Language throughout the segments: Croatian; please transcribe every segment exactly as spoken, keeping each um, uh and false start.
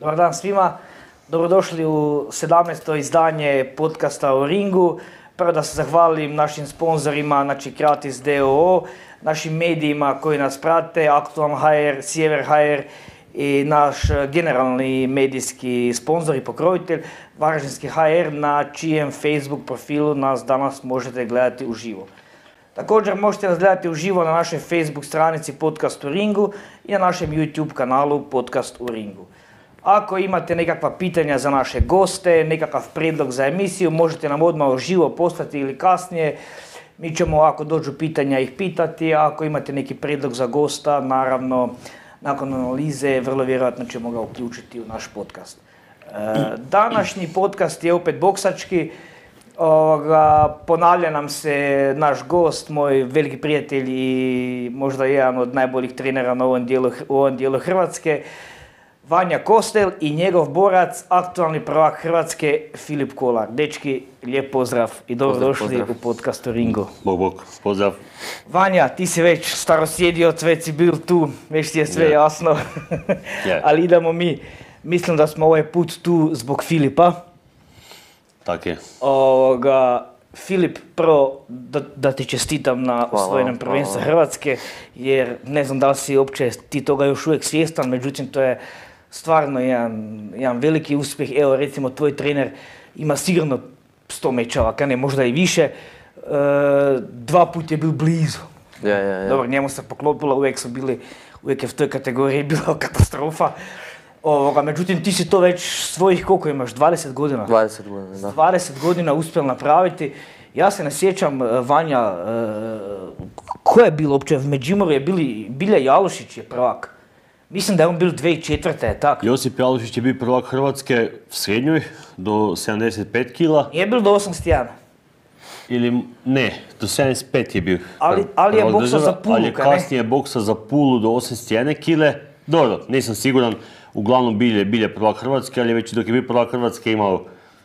Dobar dan svima, dobrodošli u sedamnaesto izdanje podcasta o ringu. Prvo da se zahvalim našim sponzorima, znači Kratis d o o, našim medijima koji nas prate, Aktualno h r, Sjever h r i naš generalni medijski sponzor i pokrovitelj Varaždinski h r, na čijem Facebook profilu nas danas možete gledati uživo. Također možete nas gledati uživo na našoj Facebook stranici Podcast u ringu i na našem YouTube kanalu Podcast u ringu. Ako imate nekakva pitanja za naše goste, nekakav prijedlog za emisiju, možete nam odmah uživo poslati ili kasnije. Mi ćemo, ako dođu pitanja, ih pitati, a ako imate neki prijedlog za gosta, naravno, nakon analize, vrlo vjerojatno ćemo ga uključiti u naš podcast. E, današnji podcast je opet boksački. Ovoga, ponavlja nam se naš gost, moj veliki prijatelj i možda jedan od najboljih trenera na ovom dijelu, u ovom dijelu Hrvatske, Vanja Kostel, i njegov borac, aktualni prvak Hrvatske, Filip Kolar. Dečki, lijep pozdrav i dobrodošli u podcastu Ringo. Bog, bog, pozdrav. Vanja, ti si već starosjedio, već si bil tu, već ti je sve yeah. jasno, yeah. ali idemo mi. Mislim da smo ovaj put tu zbog Filipa. Tak je. Ovoga, Filip, prvo da, da ti čestitam na osvojenom prvenstvu Hrvatske, jer ne znam da li si uopće ti toga još uvijek svjestan, međutim to je stvarno jedan, jedan veliki uspjeh. Evo recimo tvoj trener ima sigurno sto mečeva, kad ne možda i više, e, dva put je bil blizu. Ja, ja, ja. Dobro, njemu se poklopilo, uvijek su bili, uvijek je v toj kategoriji bila katastrofa. Ovoga, međutim, ti si to već svojih, koliko imaš, dvadeset godina? dvadeset godina, da. dvadeset godina uspjel napraviti. Ja se ne sjećam, Vanja, ko je bilo uopće, v Međimurju je bili, Bilja Jalušić je prvak. Mislim da je on bil dvije tisuće četvrte, je tako? Josip Jalušić je bio prvak Hrvatske v srednjoj, do sedamdeset pet kila. Nije bil do osamdeset jedan? Ili ne, do sedamdeset pet je bio. Ali, ali je boksao za Pulu, ali je kasnije boksao za Pulu do osamdeset jedne kile. Dobro, nisam siguran. Uglavnom Bilje, Bilje prvak Hrvatske, ali već dok je bio prvak Hrvatske imao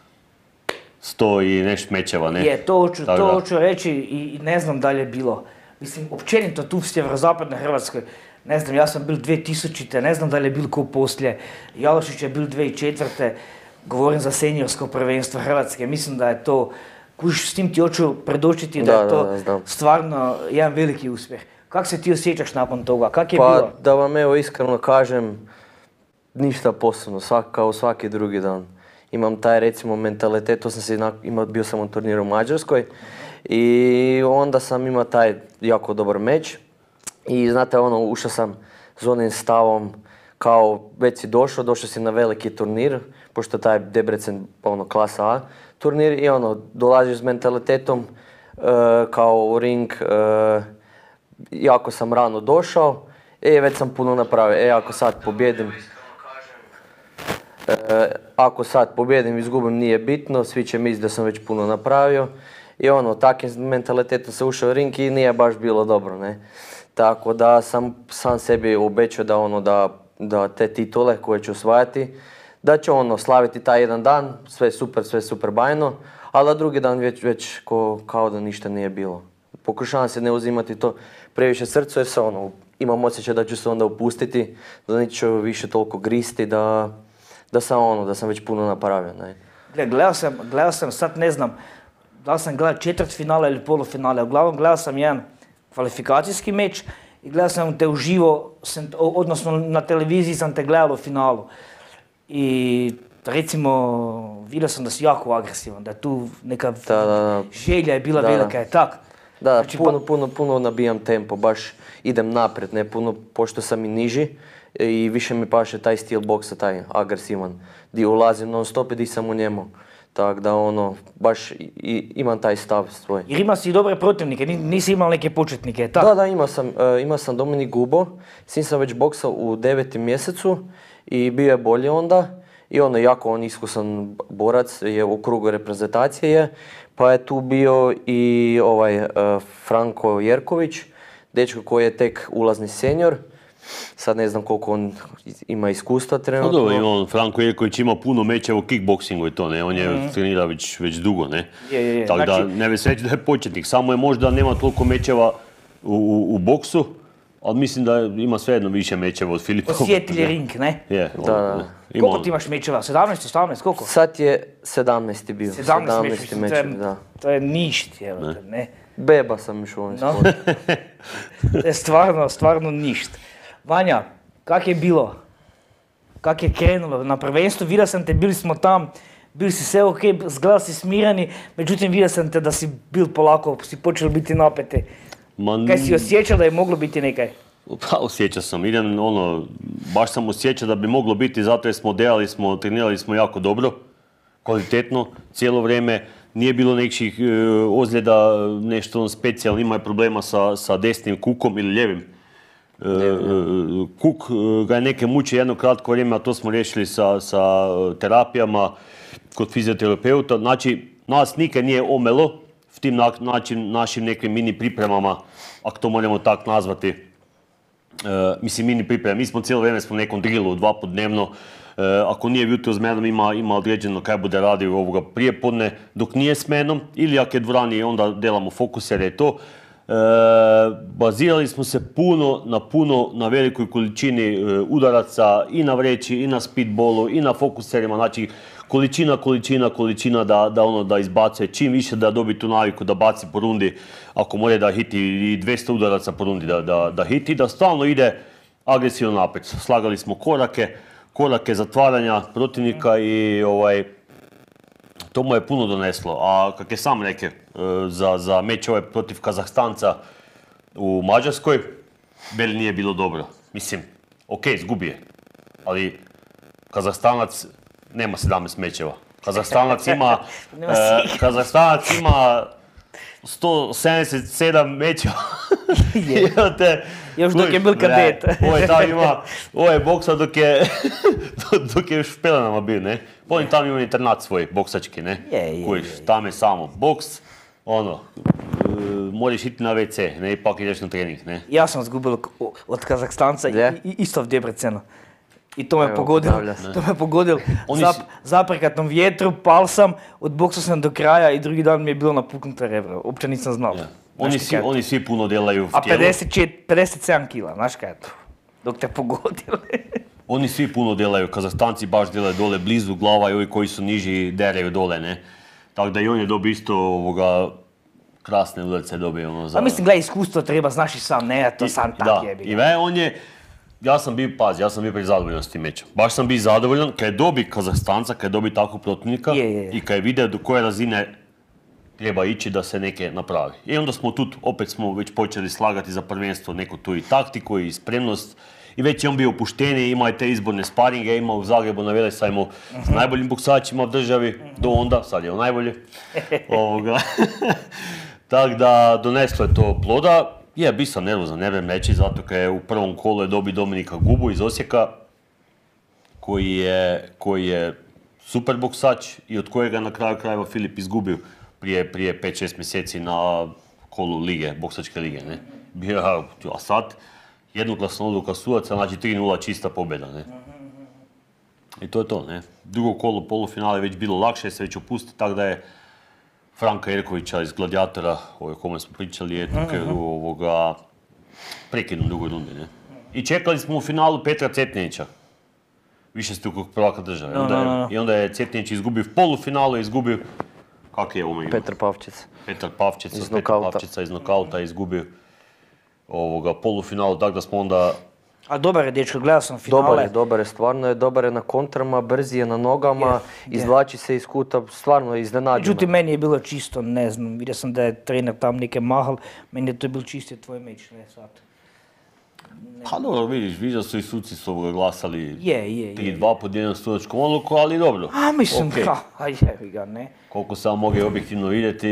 sto i nešto mečeva, ne? Je, to hoću, to hoću reći i ne znam da li je bilo. Mislim, općenito tu u sjeverozapadnoj Hrvatskoj, ne znam, ja sam bil dvije tisućite, ne znam da li je bil ko poslije. Jalošić je bil dvije tisuće četvrte, govorim za seniorsko prvenstvo Hrvatske, mislim da je to, kužiš, s tim ti hoću predočiti da, da je to da, da, stvarno jedan veliki uspjeh. Kako se ti osjećaš nakon toga? Kak je pa, bilo? Da vam evo iskreno kažem, ništa posebno, svak, kao svaki drugi dan. Imam taj recimo mentalitet, to sam se imao, bio sam u turniru u Mađarskoj i onda sam imao taj jako dobar meč i znate ono, ušao sam s onim stavom kao već si došao, došao si na veliki turnir, pošto je taj Debrecen ono, klasa A turnir i ono, dolaziš s mentalitetom uh, kao u ring, uh, jako sam rano došao, e već sam puno napravio, e ako sad pobjedim, E, ako sad pobjedim, izgubim, nije bitno, svi će misliti da sam već puno napravio. I ono, takvim mentalitetom se ušao u ring i nije baš bilo dobro, ne. Tako da sam sam sebi obećao da ono, da, da te titule koje ću osvajati, da ću ono, slaviti taj jedan dan, sve super, sve super bajno, ali da drugi dan već, već ko, kao da ništa nije bilo. Pokušavam se ne uzimati to previše srcu jer se ono, imam osjećaj da ću se onda upustiti, da neću više toliko gristi, da da sam ono, da sam već puno napravio, ne. Gle, gledao sam, gledao sam, sad ne znam, da li sam gledao četvrt finale ili polufinale, uglavnom gledao sam jedan kvalifikacijski meč i gledao sam te uživo, sam, odnosno na televiziji sam te gledao u finalu. I recimo, vidio sam da si jako agresivan, da je tu neka da, da, da. želja je bila da, velika, je tak? Da, znači, puno, pa... puno, puno nabijam tempo, baš idem naprijed, ne puno, pošto sam i niži. I više mi paše taj stil boksa, taj agresivan, di ulazim non stop i di sam u njemu. Tako da ono, baš i, imam taj stav svoj. Jer ima si dobre protivnike, nisi imao neke početnike, tako? Da, da, imao sam, uh, imao sam Dominik Gubo, s njim sam već boksao u devetom mjesecu i bio je bolje onda. I ono, jako on iskusan borac, je u krugu reprezentacije je, pa je tu bio i ovaj uh, Franko Jerković, dečko koji je tek ulazni senior. Sad ne znam koliko on ima iskustva trenutno. Pa dobro, on, Franko Jerković ima puno mečeva u kickboksingu i to, ne? On je mm. trenira već, već dugo, ne? Je, je, je. Tako znači... da ne bi se reći da je početnik, samo je možda nema toliko mečeva u, u, u boksu, ali mislim da ima svejedno više mečeva od Filipa. Osjetili ring, ne? Je, da, da. Koliko ti imaš mečeva? sedamnaest, osamnaest, koliko? Sad je sedamnaesti bio. sedamnaest mečeva, meč, to je, da. to je ništ, evo te, ne. Beba sam još u ovom No. sportu. To je stvarno, stvarno ništ. Vanja, kak je bilo? Kak je krenulo? Na prvenstvu vidio sam te, bili smo tam, bili si sve ok, zgleda si smirani, međutim vidio sam te da si bil polako, si počeli biti napete. Ma, Kaj si osjećao da je moglo biti nekaj? Pa, osjećao sam, idem, ono, baš sam osjećao da bi moglo biti, zato jer smo delali smo, trenirali smo jako dobro, kvalitetno, cijelo vrijeme. Nije bilo nekih e, ozljeda, nešto on specijalno, ima je problema sa, sa desnim kukom ili ljevim. E, e, kuk e, ga je neke muče jedno kratko vrijeme, a to smo riješili sa, sa terapijama kod fizioterapeuta. Znači, nas nikad nije omelo v tim na, način, našim nekim mini pripremama, ako to možemo tako nazvati. E, mislim, mini pripreme. Mi smo cijelo vrijeme smo u nekom drillu, dva put dnevno. E, ako nije jutro s menom, ima, ima određeno kaj bude radio ovoga prijepodne, dok nije s menom, ili ako je dvorani, onda delamo fokusere i to. E, bazirali smo se puno, na puno, na velikoj količini e, udaraca i na vreći, i na speedballu, i na fokuserima, znači količina, količina, količina da, da ono da izbacuje čim više, da dobi tu naviku da baci po rundi, ako može da hiti i dvjesto udaraca po rundi da, da, da hiti, da stalno ide agresivno naprijed. Slagali smo korake, korake zatvaranja protivnika i ovaj, to mu je puno doneslo. A kak je sam rekao, za, za meč ovaj protiv Kazahstanca u Mađarskoj, Beli nije bilo dobro. Mislim, ok, izgubi je, ali Kazahstanac nema sedamnaest mečeva. Kazahstanac ima, eh, Kazahstanac ima sto sedamdeset sedam mečeva. te, Još dok je bil kadet. Ovo je tam ima, ovo je boksa dok je, dok je u Špelenama bio, ne? On tam ima internat svoj, boksački, ne? Je, je, Kojiš, je. tam je samo boks, ono, e, moraš iti na ve ce, ne? Ipak ideš na trening, ne? Ja sam izgubil k- od Kazahstanca Gdje? i, i isto v Debrecenu. I to me Evo, pogodil, ponavlja se. to me pogodil Oni zap, si- zaprekatom vjetru, pal sam, odboksao sam do kraja i drugi dan mi je bilo napuknuto rebro. Uopće nisam znao. Ja. Znaš Oni, ti svi, kaj je to? oni svi puno delaju A v tijelu. pedeset četiri, pedeset sedam kila, znaš kaj je to? Dok te pogodili. Oni svi puno delaju, Kazahstanci baš delaju dole blizu glava i ovi koji su niži deraju dole, ne? Tako da i on je dobio isto ovoga, krasne udarce dobio, ono, za... A mislim, gledaj, iskustvo treba, znaš i sam, ne, to I- sam tak da, jebi. i ve, on je, ja sam bio, pazi, ja sam bio prezadovoljan s tim mečem. Baš sam bio zadovoljan kad je dobi Kazahstanca, kad je dobi takvog protivnika Je, je, je. i kad je vidio do koje razine treba ići da se neke napravi. I onda smo tu, opet smo već počeli slagati za prvenstvo neku tu i taktiku i spremnost. I već je on bio opušteniji, imao je te izborne sparinge, imao u Zagrebu na Velesajmu s najboljim boksačima u državi, do onda, sad je on najbolji. Ovoga. Tako da doneslo je to ploda. Je, bio sam nervozan, ne vrem reći, zato kad je u prvom kolu je dobio Dominika Gubu iz Osijeka, koji je, koji je super boksač i od kojega na kraju krajeva Filip izgubio prije, prije pet šest mjeseci na kolu lige, boksačke lige, ne. Bio je, a sad jednoglasna odluka sudaca, znači tri nula čista pobjeda, ne. I to je to, ne. Drugo kolo polufinale je već bilo lakše se već opustiti, tako da je Franka Jerkovića iz Gladiatora, o kome smo pričali, je tu ovoga prekinuo u drugoj rundi, ne. I čekali smo u finalu Petra Cetnića, višestrukog prvaka države. No, Onda je- no, no. I onda je Cetnić izgubio u polufinalu, je izgubio, kak je ovo ime? Petar Pavčic. Petar Pavčica, Iz Petar nokauta. Pavčica iz nokauta je izgubio ovoga polufinalu, tako da smo onda... A dobar je dečko, gledao sam finale. Dobar je, dobar je, stvarno je, dobar je na kontrama, brzi je na nogama, Je, je. izvlači se iz kuta, stvarno je iznenađeno. Međutim, meni je bilo čisto, ne znam, vidio sam da je trener tam neke mahal, meni je to bil čisto tvoj meč, ne sad. Pa dobro, vidiš, vidio su i suci su ovoga glasali Je, je, tri je. dva pod jednom sudačkom odluku, ali dobro. A mislim, Okej. ha, a jebi ga, ne. Koliko sam mogao objektivno vidjeti,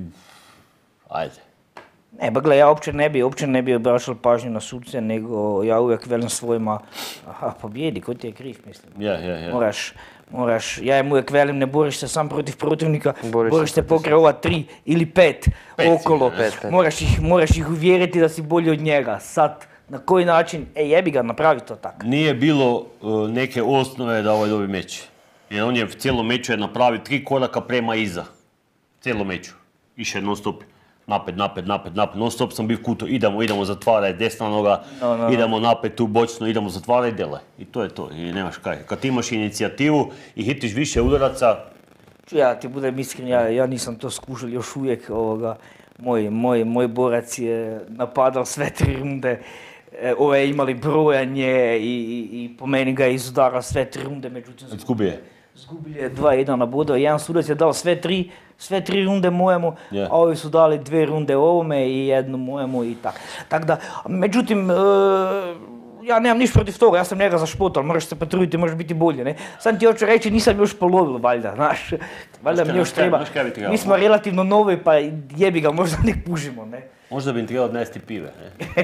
ajde. Ne, ba gle, ja uopće ne bi, uopće ne bi obraćal pažnju na suce, nego ja uvijek velim svojima, aha, pobjedi, ko ti je kriv, mislim. Je, je, je. Moraš, moraš, ja im uvijek velim, ne boriš se sam protiv protivnika, Boriš boriš, se se protiv pokraj ova tri ili pet, Pet okolo. cilja, ne? Pet, pet. Moraš ih, moraš ih uvjeriti da si bolji od njega. Sad, na koji način, e jebi ga, napravi to tako. Nije bilo uh, neke osnove da ovaj dobi meč. Jer on je v cijelom meču je napravio tri koraka prema iza. Cijelo meču. Išao je non stop napred, napred, napred, napred, non stop sam bio kuto, idemo, idemo, zatvaraj, desna noga, No, no, no. idemo napred, tu bočno, idemo, zatvaraj, delaj. I to je to, i nemaš kaj. Kad imaš inicijativu i hitiš više udaraca, Ja ti budem iskren, ja, ja nisam to skušal još uvijek. Ovoga, moj, moj, moj borac je napadal sve tri runde. E, ove imali brojanje i, i, i po meni ga je izudarao sve tri runde, međutim izgubi je. izgubili je dva jedan na bodova. Jedan sudac je dao sve tri, sve tri runde mojemu, Yeah. a ovi su dali dvije runde ovome i jednu mojemu i tako. Tak da, međutim, e, ja nemam ništa protiv toga, ja sam njega zašpotao, moraš se potruditi, možeš biti bolje, ne? Sam ti hoću reći, nisam još polovil, valjda, znaš, valjda mi još treba. Znaš kaj bi ti ga- Mi smo relativno novi, pa jebi ga, možda nek pužimo, ne? Možda bi im trebalo odnesti pive, ne?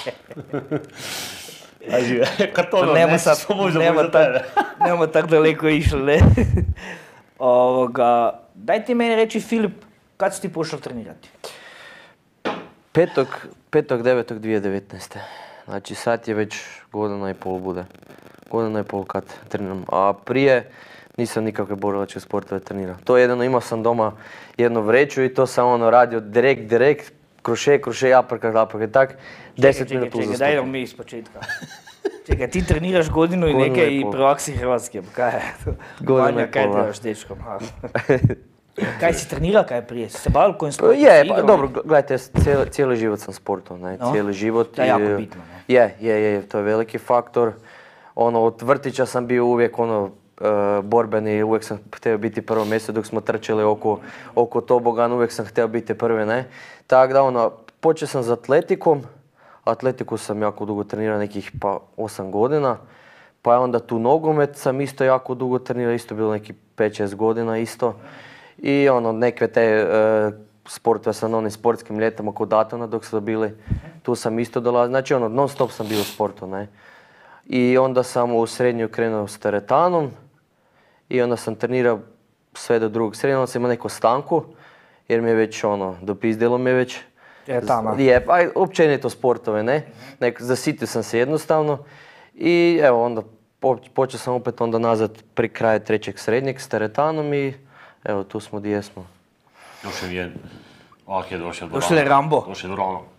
Ajde, kad to Pa nema odneseš, sad, to možda nema bude za tak, tebe. nema tak daleko išlo, ne? Ovoga, daj ti meni reći, Filip, kad si ti pošao trenirati? Petog, petog devetog dvije tisuće devetnaeste. Znači sad je već godina i pol bude. Godina i pol kad treniram. A prije nisam nikakve borilačke sportove trenirao. To jedino imao sam doma jednu vreću i to sam ono radio direkt, direkt, kroše, kroše, aprkat, aprkat, tak, deset Čekaj, minuta čekaj, čekaj, daj uzastopno. nam mi iz početka. Čekaj, ti treniraš godinu i Godinu neke i i pol. prvaksi Hrvatske, pa kaj je to? Godinu Vanja, i kaj pol, da. trebaš dečkom? ha? Kaj si trenirao kaj prije? Si se bavil kojim Pa sportom? je, Si pa igrao? dobro, gledajte, cijeli, cijeli život sam sportao, ne, No, cijeli život. to je jako i- bitno, ne? Je, je, je, to je veliki faktor. Ono, od vrtića sam bio uvijek ono, e, borbeni, uvijek sam htio biti prvo mjesto dok smo trčali oko, oko tobogana, uvijek sam htio biti prvi, ne. Tako da ono, počeo sam s atletikom, atletiku sam jako dugo trenirao, nekih pa osam godina. Pa je onda tu nogomet sam isto jako dugo trenirao, isto bilo nekih pet šest godina isto. I ono, neke te e, sportove sam na onim sportskim ljetama kod Datona dok su bili, tu sam isto dolazio. Znači ono, non stop sam bio u sportu, ne. I onda sam u srednju krenuo s teretanom i onda sam trenirao sve do drugog srednje, onda sam imao neku stanku jer mi je već ono, dopizdilo mi je već. Teretana. Je, pa općenito sportove, ne. Nek, zasitio sam se jednostavno i evo onda po- počeo sam opet onda nazad pri kraju trećeg srednjeg s teretanom i evo tu smo gdje smo. Došao je, ah je došao do Došao je Rambo. Došao je do rano.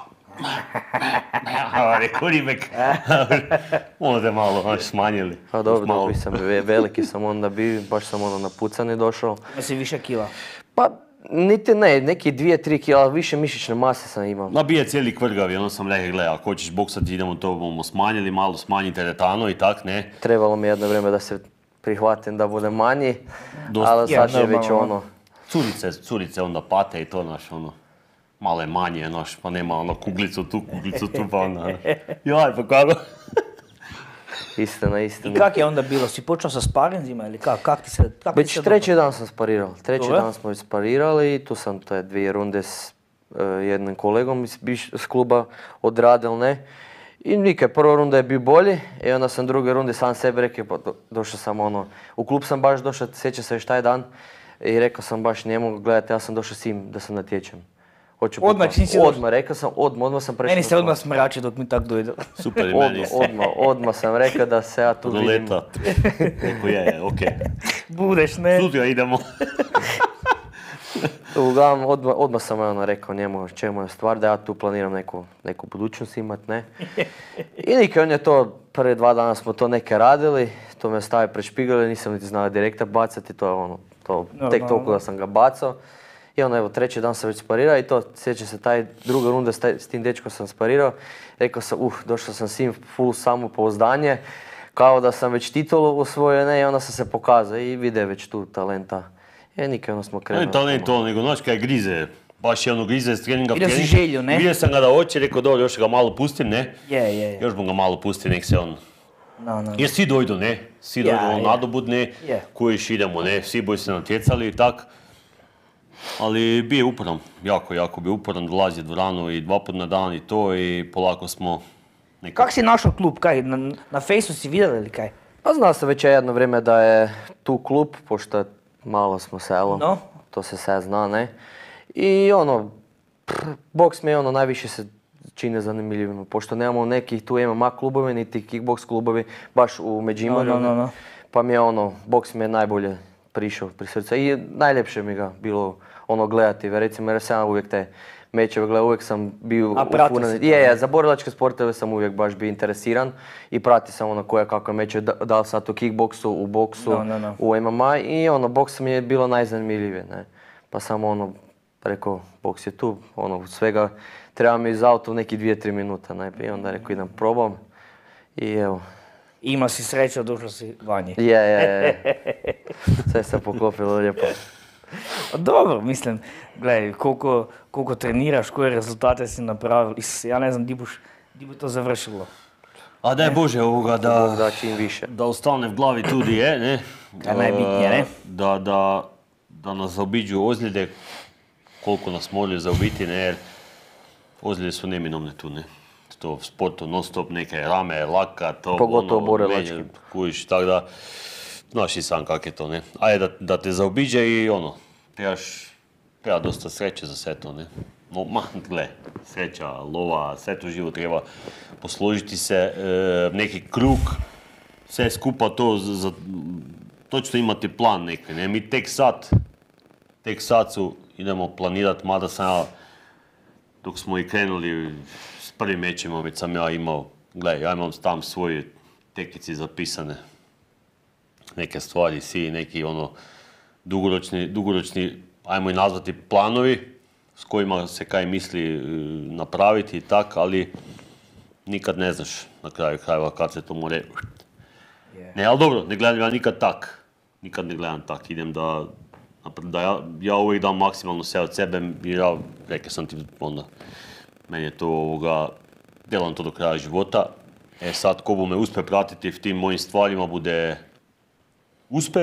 Rekao Rimek. Onda te malo, znaš, smanjili. A dobro, Malo. dobro sam, ve- veliki sam onda bio, baš sam ono napucani došao. Ima si više kila. Pa niti ne, neki dvije, tri kila, više mišićne mase sam imao. Ma bio je cijeli kvrgav i onda sam rekao, gledaj, ako hoćeš boksati, idemo to, bomo smanjili, malo smanji teretano i tak, ne. Trebalo mi jedno vrijeme da se prihvatim da bude manji, Dosta- ali Ja, sad je već normalno. ono, Curice, curice onda pate i to, znaš, ono, malo je manje, znaš, pa nema ono kuglicu tu, kuglicu tu, pa onda, znaš. Jaj, pa kako? istina, I istina. kak je onda bilo? Si počeo sa sparinzima ili kak? Kak ti se, kak ti Već se treći dan sam sparirao. Treći Dobro. dan smo već sparirali i tu sam te dvije runde s e, jednim kolegom iz, biš- s kluba odradil, ne. I nikaj, prva runda je bio bolji i onda sam druge runde sam sebi rekao, pa do- došao sam ono, u klub sam baš došao, sjećam se još taj dan i rekao sam baš njemu, gledajte, ja sam došao s tim da se natječem. Hoću Odmah pokazati. čim si došao? Odmah, rekao sam, odmah, odmah sam prešao. Meni na se to. odmah smrači dok mi tak dojde. Super i meni Odmah, isto. odmah, odmah sam rekao da se ja tu vidim. Ruleta. Rekao je, je, okej. Budeš, ne? Sutra idemo. Uglavnom, odmah, odmah sam ono rekao njemu o čemu je stvar, da ja tu planiram neku, neku budućnost imat, ne. I nikaj, on je to, prve dva dana smo to neke radili, to me stavio pred špigel, nisam niti znao direkta bacati, to je ono, to, tek Normalno. toliko da sam ga bacao. I onda evo, treći dan sam već sparirao i to, sjećam se, taj druga runda s, taj- s tim dečkom sam sparirao, rekao sam, uh, došao sam s njim, full samopouzdanje, kao da sam već titulu osvojio, ne, i onda sam se pokazao i vide već tu talenta. I nikaj, onda smo krenuli. Ne talent to, nego znaš kaj grize. Baš je ono grize s treninga u Vidio si trening. želju, ne? Vidio sam ga da hoće, rekao dobro, još ga malo pustim, ne? Je, je, je. Još bom ga malo pustim, nek se on... No, no. Jer svi dojdu, ne? Svi Ja, dojdu on ja. nadobud, ne? Je. Kojiš idemo, ne? Svi boji se natjecali i tak. Ali bio je uporan, jako, jako bio uporan, dolazi u dvoranu i dva put na dan i to i polako smo... nekako- Kak si našao klub? Kaj, na, na fejsu si vidjeli ili kaj? Pa znao sam već jedno vrijeme da je tu klub, pošto malo smo selo, No. to se sve zna, ne. I ono, pff, boks mi je ono najviše se čini zanimljivim, pošto nemamo nekih tu M M A klubovi, niti kickbox klubovi, baš u Međimurju. No, no, no, ne. no. Pa mi je ono, boks mi je najbolje prišao pri srcu. I najljepše mi ga bilo ono gledati, recimo jer sam uvijek te mečeve gledao, uvijek sam bio A prati ufuran. si to, Je, ne? je, za borilačke sportove sam uvijek baš bio interesiran i prati sam ono koje kakve meče, da, da li sad u kickboksu, u boksu, No, no, no. u M M A i ono, boks mi je bilo najzanimljivije, ne. Pa sam ono, rekao, boks je tu, ono, svega treba mi iz auta u neki dvije, tri minuta, ne, i onda rekao idem probam i evo. Ima si sreća, došao si vanje. Je, je, je. Sve se poklopilo lijepo. Dobro, mislim, gledaj, koliko, koliko treniraš, koje rezultate si napravil, is- ja ne znam, di boš, di bo to završilo. A daj Bože ovoga da, Da čim više. da ostane v glavi tudi je, ne? Kaj najbitnije, ne? Da, da, da nas zaobiđu ozljede, koliko nas moraju zaobiti, ne, jer ozljede su neminovne tu, ne. To v sportu non stop neke rame, laka, to Pogotovo borilački. menje, kužiš, tako da, znaš i sam kak je to, ne. Ajde da, da te zaobiđe i ono, trebaš, treba dosta sreće za sve to, ne. No, ma, gle, sreća, lova, sve to živo treba posložiti se, e, neki krug, sve skupa to, za, za, točno imati plan neki, ne, mi tek sad, tek sad su idemo planirati, mada sam ja, dok smo i krenuli s prvim mečima, već sam ja imao, gledaj, ja imam tam svoje tekici zapisane, neke stvari, svi neki ono, dugoročni, dugoročni, ajmo i nazvati planovi, s kojima se kaj misli e, napraviti i tak, ali nikad ne znaš na kraju krajeva kad se to more. Ne, ali dobro, ne gledam ja nikad tak. Nikad ne gledam tak. Idem da, da ja, ja uvijek dam maksimalno sve od sebe, jer ja, rekao sam ti, onda, meni je to ovoga, delam to do kraja života. E sad, ko bo me uspe pratiti v tim mojim stvarima, bude uspe,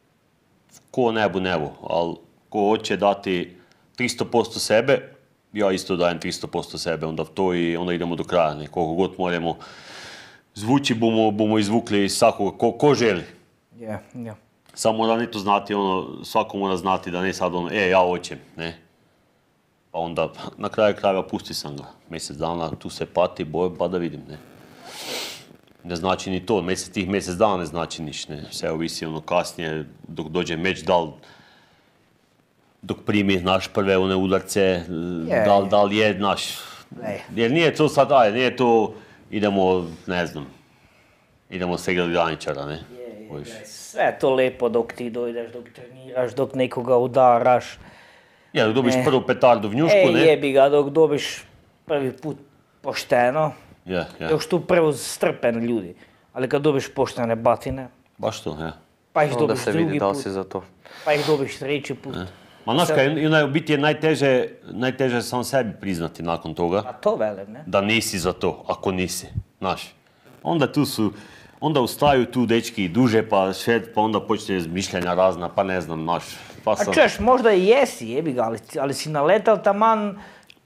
ko ne bo, ne bo, ali ko hoće dati tristo posto sebe, ja isto dajem tristo posto sebe, onda v to i onda idemo do kraja, ne, koliko god moramo zvuči, bomo, bomo izvukli iz svakoga, ko, ko želi. Je, je. Samo mora ne to znati, ono, svako mora znati da ne sad ono, e, ja hoćem, ne. Pa onda, na kraju krajeva pusti sam ga, mjesec dana, tu se pati, boj, pa da vidim, ne. Ne znači ni to, mjesec, tih mjesec dana ne znači niš, ne. Sve ovisi ono kasnije, dok dođe meč, da li, dok primi naš prve one udarce, da, li- da li je naš, Ej. jer nije to sad, aj, nije to, idemo, ne znam, idemo se igrati graničara, ne. Kužiš. Sve je to lepo dok ti dojdeš, dok treniraš, dok nekoga udaraš. Ja, dok dobiš Ne. prvu petardu v njušku, E, ne. jebi ga, dok dobiš prvi put pošteno, Ja, ja, još tu prvo strpen ljudi. Ali kad dobiš poštene batine, baš to, ja. pa ih Onda dobiš se drugi vidi da li put, si za to. pa ih dobiš treći put. Ma znaš Sad- kaj, i onaj, u biti je najteže, najteže sam sebi priznati nakon toga, A to velim, ne? da nisi za to, ako nisi, znaš. Onda tu su, onda ustaju tu dečki i duže, pa šet, pa onda počne izmišljanja razna, pa ne znam, znaš. Pa A sam, češ, možda i jesi, jebi ga, ali, ali si naletal taman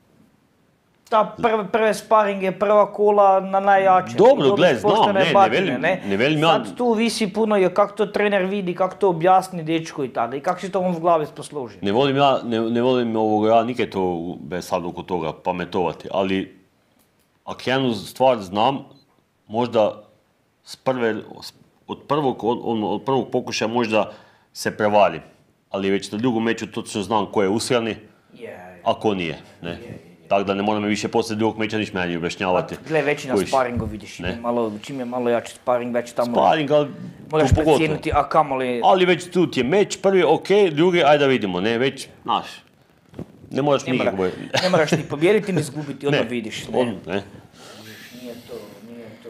ta prve, prve sparinge, prva kola na najjače. Dobro, I dobiš gle, znam, poštene ne, ne batine, velim- ne? ne velim ja- Sad tu visi puno, je kako to trener vidi, kako to objasni dečku i tada, i kako si to on v glavi posloži. ne volim ja, ne, ne volim ovoga, ja nikaj to bez sad oko toga pametovati, ali ako jednu stvar znam, možda s prve, s- od prvog, od, ono, od prvog pokušaja možda se prevarim, ali već na drugom meču točno znam ko je usrani, Je, a ko nije, ne. Tako da ne moram više poslije drugog meča niš meni objašnjavati. gle, već i na Kužiš. sparingu vidiš, Ne. ime malo, čim je malo jači sparing, već tamo Sparing, ali moraš tu pogotovo. precijeniti, a kamoli... Ali već tu ti je meč, prvi ok, drugi, ajde da vidimo, ne, već, znaš, ne moraš Ne, mora, nikak ne moraš ni pobijediti ni izgubiti, odmah vidiš. Ne. on, ne. Nije to, nije to...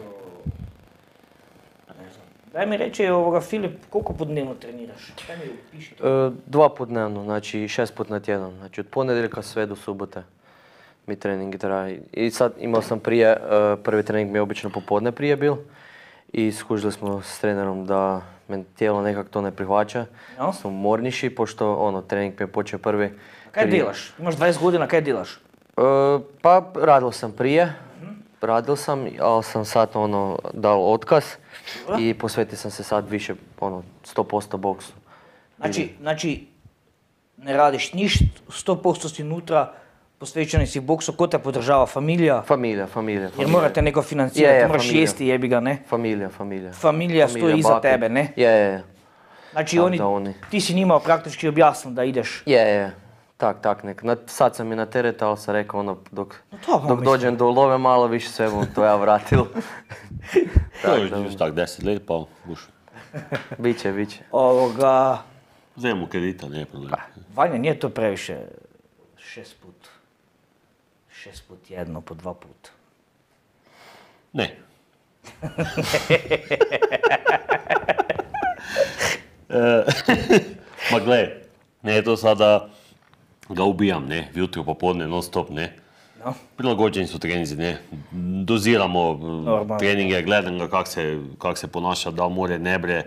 Ne znam. Daj mi reći, ovoga, Filip, koliko pod dnevno treniraš? Kaj mi piši to? E, dva put dnevno, znači šest put na tjedan. Znači od ponedjeljka sve do subote mi treningi traju. I sad imao sam prije, e, prvi trening mi je obično popodne prije bil. I skužili smo s trenerom da me tijelo nekak to ne prihvaća. No. Sam umorniši, pošto ono, trening mi je počeo prvi. Kaj prije- delaš? Imaš dvadeset godina, kaj delaš? E, pa radil sam prije, radil sam, ali sam sad ono dal otkaz i posvetio sam se sad više ono sto posto boksu. Znači, znači, ne radiš ništa, sto posto si unutra, posvećeni si boksu, ko te podržava, familija? Familija, familija. Jer familija. morate neko financirati, Je, je, moraš familija. jesti, jebi ga, ne? Familija, familija. Familija stoji iza bake. tebe, ne? Je, je, je. Znači Tak oni, da oni- ti si njima praktički objasnil da ideš. Je, je. Tak, tak, nek. Na, sad sam i na teret, ali sam rekao ono, dok, to, pa dok mislim. dođem do love malo više sve bom to ja vratil. To je još tak deset let, pa buš. Biće, biće. Ovoga, Uzmemo kredita, nije problem. Vanja, nije to previše šest put. Šest put jedno, po dva puta. Ne. E, Ma gle, ne je to sada ga ubijam, ne, jutro popodne, non stop, ne. No. Prilagođeni su treninzi, ne. Doziramo Normalno. treninge, gledam ga kak se, kak se ponaša, da li more, ne bre. E,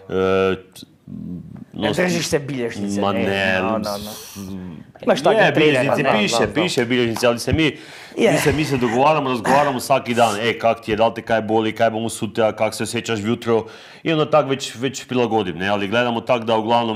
Ne non- držiš se bilježnice, Ma ne. ne, No, no, no. Imaš takve Je, trenere. bilježnice, znam, piše, znam, znam. piše bilježnice, ali se mi, Je. mi, se, mi se dogovaramo, razgovaramo svaki dan, e, kak ti je, da li te kaj boli, kaj bomo sutra, kak se osjećaš jutro, i onda tak već, već prilagodim, ne, ali gledamo tak da uglavnom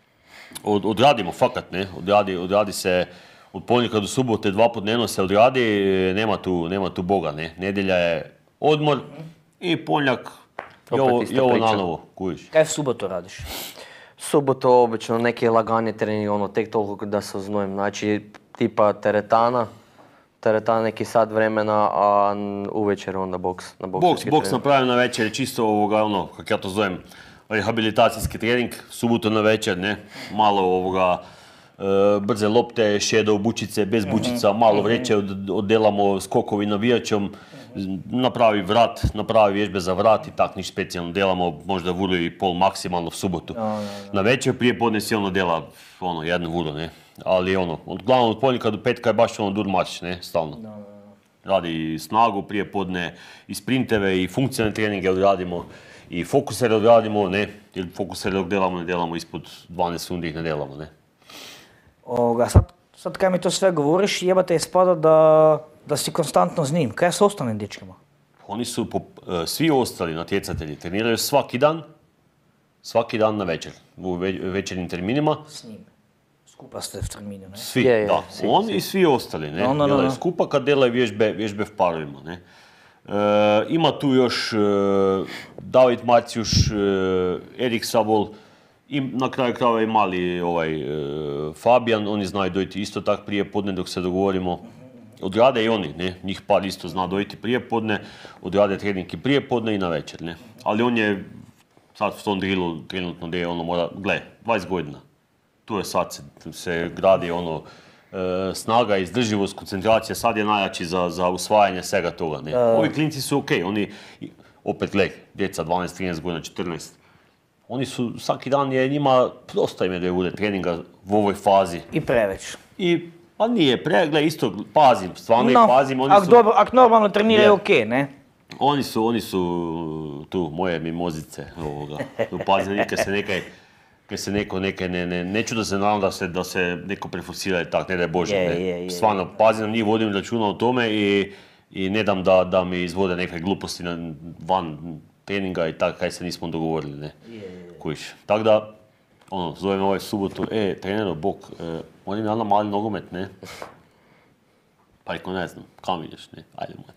od, odradimo, fakat, ne, odradi, odradi se od ponedjeljka do subote, dva put dnevno se odradi, nema tu, nema tu boga, ne, nedjelja je odmor i ponedjeljak je Opet ovo, ista je ovo priča. nanovo, kužiš. Kaj v subotu radiš? Subotu obično neki lagani trening, ono, tek toliko da se oznojim. Znači, tipa teretana, teretana neki sat vremena, a n- uvečer onda boks. Na Boks, bokserski boks trening. napravim na večer, čisto ovoga, ono, kak ja to zovem, rehabilitacijski trening, subotu na večer, ne, malo ovoga, e, brze lopte, shadow, bučice, bez bučica, malo vreće od, oddelamo skokovi navijačom, napravi vrat, napravi vježbe za vrat i tak, niš specijalno delamo, možda vuru i pol maksimalno v subotu. Na večer prije podne si ono dela, ono, jednu vuru, ne, ali ono, od, glavno od ponedjeljka do petka je baš ono dur marš, ne, stalno. Radi i snagu prije podne, i sprinteve, i funkcionalne treninge odradimo, i fokusere odradimo, ne, jer fokusere dok delamo, ne delamo ispod dvanaest sekundi ih ne delamo, ne. Ovoga, sad, sad kaj mi to sve govoriš, jebate ispada da, da si konstantno z njim. Kaj je s ostalim dečkima? Oni su, po, e, svi ostali natjecatelji treniraju svaki dan, svaki dan na večer, u ve, večernjim terminima, S njim. Skupa ste v terminu, ne? svi, Je, je, da, svi, oni svi. i svi ostali, ne, No, no, no, delaju no. skupa kad delaju vježbe, vježbe v parovima, ne. E, ima tu još e, David Marcijuš, e, Erik Sabol i na kraju krajeva i mali ovaj, e, Fabijan, oni znaju dojti isto tak prije podne dok se dogovorimo. Odrade i oni, ne, njih par isto zna dojti prije podne, odrade trening i prije podne i na večer, ne. Ali on je sad v tom drillu trenutno gdje ono mora, gle, dvadeset godina. Tu je sad se, se gradi ono, e, snaga, izdrživost, koncentracija, sad je najjači za, za usvajanje svega toga, ne. Ovi klinci su okej, oni, opet gle, djeca dvanaest, trinaest godina, četrnaest. Oni su, svaki dan je njima, dosta im je da bude treninga u ovoj fazi. I preveć. I, pa nije pregle, isto pazim, stvarno ih pazim, oni ak, su, dobro, ak normalno treniraju, Je. okej, ne? oni su, oni su tu moje mimozice, ovoga, tu pazim, nekaj se nekaj, kaj se neko nekaj, ne, ne, neću da se nadam da se, da se neko preforsira i tak, ne daj Bože, Je, ne. je, je, Stvarno, pazim na njih, vodim računa o tome i, i ne dam da, da mi izvode neke gluposti na, van treninga i tak, kaj se nismo dogovorili, ne. Kužiš. Tako da, ono, zovem ovaj subotu, e, trenero, bok, e, moram ja na mali nogomet, ne? Pa reko, ne znam, kam ideš, ne, ajde moj.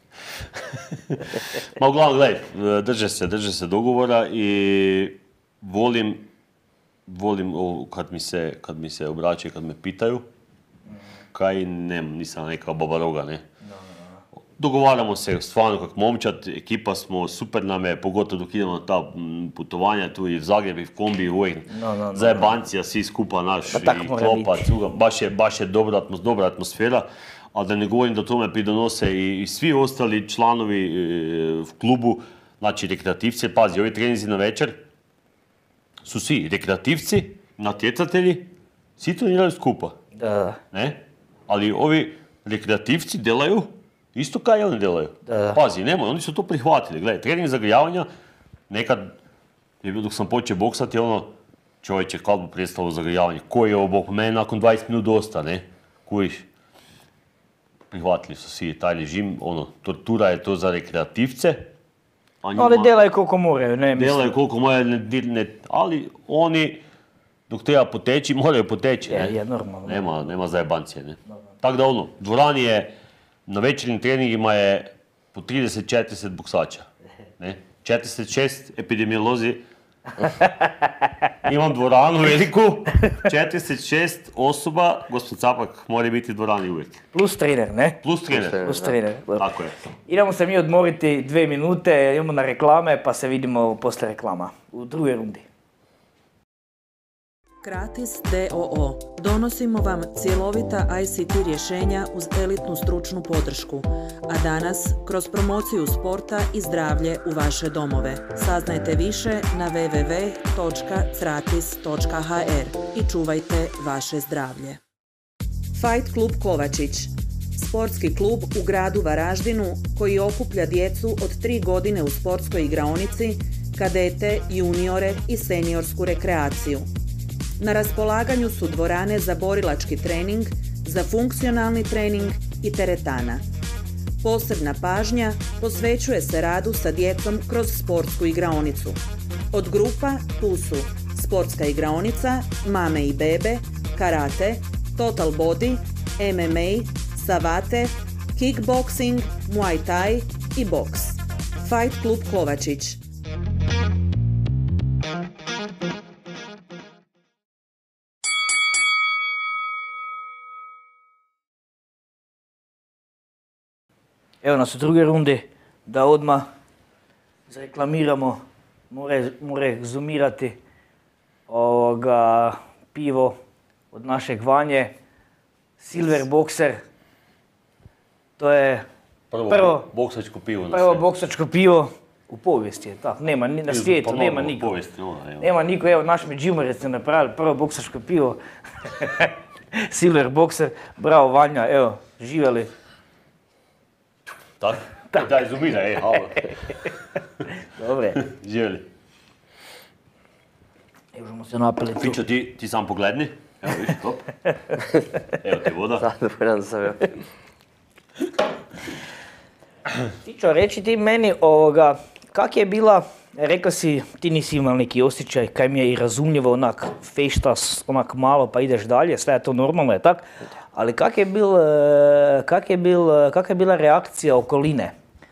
Ma uglavnom, gledaj, drže se, drže se dogovora i volim, volim ovo, kad mi se, kad mi se obraćaju, kad me pitaju, kaj ne, nisam neka babaroga, ne. Dogovaramo se stvarno kak momčad, ekipa smo, super nam je, pogotovo dok idemo na ta m, putovanja tu i v Zagreb i v kombi, uvijek No, no, no, zajebancija, svi skupa naš Pa tak i mora klopa, biti. cuga, baš je, baš je dobra, atmos, dobra atmosfera, ali da ne govorim da tome pridonose i, i svi ostali članovi e, v klubu, znači rekreativci, pazi, ovi treninzi na večer su svi rekreativci, natjecatelji, svi treniraju skupa. Da, da. Ne? Ali ovi rekreativci delaju isto kao i oni delaju. Da. Pazi, nemoj, oni su to prihvatili. Gledaj, trening zagrijavanja, nekad, je bilo dok sam počeo boksati, ono, čovječe, kad bi predstavilo zagrijavanje, koji je ovo bok, meni nakon dvadeset minut dosta, ne? Kujiš? Prihvatili su svi taj režim, ono, tortura je to za rekreativce, a njima Ali delaju koliko moraju, ne, mislim. delaju koliko moje, ne, ne, ali oni, dok treba poteći, moraju poteći, Je, ne? je, normalno. Nema, nema zajebancije, ne. Tako da ono, dvorani je, na večernjim treningima je po trideset četrdeset boksača, ne. četrdeset šest epidemiolozi Imam dvoranu veliku, četrdeset šest osoba, gospod Capak mora biti u dvorani uvijek. Plus trener, ne? Plus trener. Plus trener. Tako je. Idemo se mi odmoriti dve minute, idemo na reklame pa se vidimo posle reklama u drugoj rundi. Kratis d o o. Donosimo vam cjelovita I C T rješenja uz elitnu stručnu podršku, a danas kroz promociju sporta i zdravlje u vaše domove. Saznajte više na w w w točka kratis točka h r i čuvajte vaše zdravlje. Fight Klub Kovačić. Sportski klub u gradu Varaždinu koji okuplja djecu od tri godine u sportskoj igraonici, kadete, juniore i seniorsku rekreaciju. Na raspolaganju su dvorane za borilački trening, za funkcionalni trening i teretana. Posebna pažnja posvećuje se radu sa djecom kroz sportsku igraonicu. Od grupa tu su sportska igraonica, mame i bebe, karate, total body, M M A, savate, kickboxing, muay thai i boks. Fight Klub Kovačić. Evo nas u druge runde, da odmah zareklamiramo, more, more zoomirati ovoga pivo od našeg Vanje, Silver Boxer. To je Prvo, prvo boksačko pivo na prvo svijetu. boksačko pivo u povijesti je tako, nema ni na svijetu, Pa nema normalno, niko. povijesti, ono, evo. Nema niko, evo naš Međimurec je napravili prvo boksačko pivo. Silver Boxer, bravo Vanja, evo, živjeli. Tak? Tak. Daj, zoomira, ej, halo. Dobre. Živjeli. Evo ćemo se napili tu. Pićo, ti, ti sam pogledni. Evo, viš, top. Evo ti voda. Zadovoljan sam, ja. Ti ću reći ti meni ovoga, kak je bila, rekao si, ti nisi imao neki osjećaj, kaj mi je i razumljivo onak feštas, onak malo pa ideš dalje, sve je to normalno je tak, ali kak je, bil, kak je, bil, kak je bila reakcija okoline?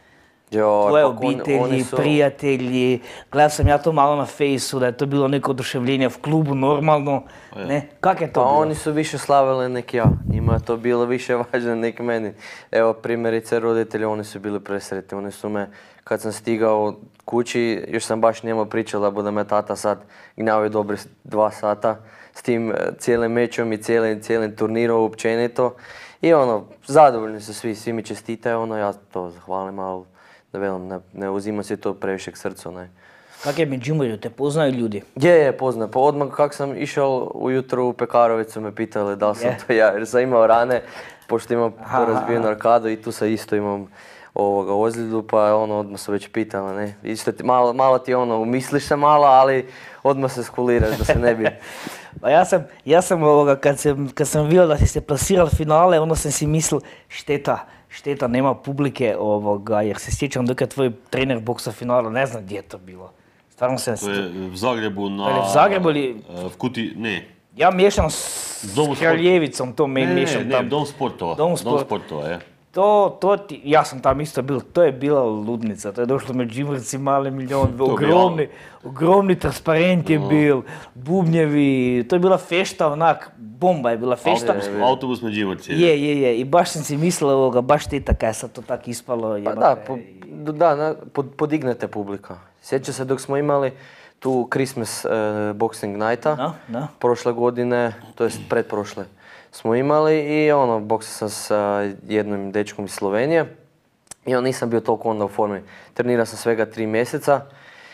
Jo, Tvoje pa obitelji, oni- oni su- prijatelji, gledao sam ja to malo na fejsu, da je to bilo neko oduševljenje v klubu, normalno, ne? Kak je to Pa bilo? oni su više slavili nek ja, njima je to bilo više važno nek meni. Evo primjerice roditelji, oni su bili presretni, oni su me, kad sam stigao kući, još sam baš njemu pričala, bude me tata sad gnjavio dobri dva sata s tim eh, cijelim mečom i cijelim, cijelim turnirom općenito. I ono, zadovoljni su svi, svi mi čestitaju, ono, ja to zahvalim, ali da velim, ne, ne uzima se to previše k srcu, ne. Kak je Međimurju, te poznaju ljudi? Je, je, pozna. Pa odmah kak sam išao ujutro u Pekarovicu me pitali da li sam Je. to ja, jer sam imao rane, pošto imam Aha, to razbijenu aha. arkadu i tu sad isto imam ovoga ozljedu, pa ono, odmah su već pitali, ne. Isto ti, malo, malo ti ono, umisliš se malo, ali odmah se skuliraš da se ne bi... Pa ja sam, ja sam ovoga, kad sam, kad sam vidio da si se plasirali finale, onda sam si mislil, šteta, šteta, nema publike ovoga, jer se sjećam dok je tvoj trener boksa finala, ne znam gdje je to bilo. Stvarno se... To je v Zagrebu na... Ali v Zagrebu ili- e, V Kuti, ne. Ja miješam s Domu Kraljevicom, to me Ne, miješam ne, tam. Dom sportova. Dom Dom sport- sportova, je. To, to ti, ja sam tam isto bil, to je bila ludnica, to je došlo Međimurci, mali milion, je ogromni, ogromni transparent je bil, bubnjevi, to je bila fešta, onak, bomba je bila fešta. Autobus, autobus Međimurci. Je, je, je, i baš sam si mislila ovoga, baš šteta kaj je sad to tak ispalo, Pa jebate. da, po, da, na, pod, podignete publika. Sjeća se dok smo imali tu Christmas uh, Boxing Nighta, Da, da. prošle godine, to jest pretprošle, smo imali i ono, boksao sam sa jednim dečkom iz Slovenije i on nisam bio toliko onda u formi. Trenirao sam svega tri mjeseca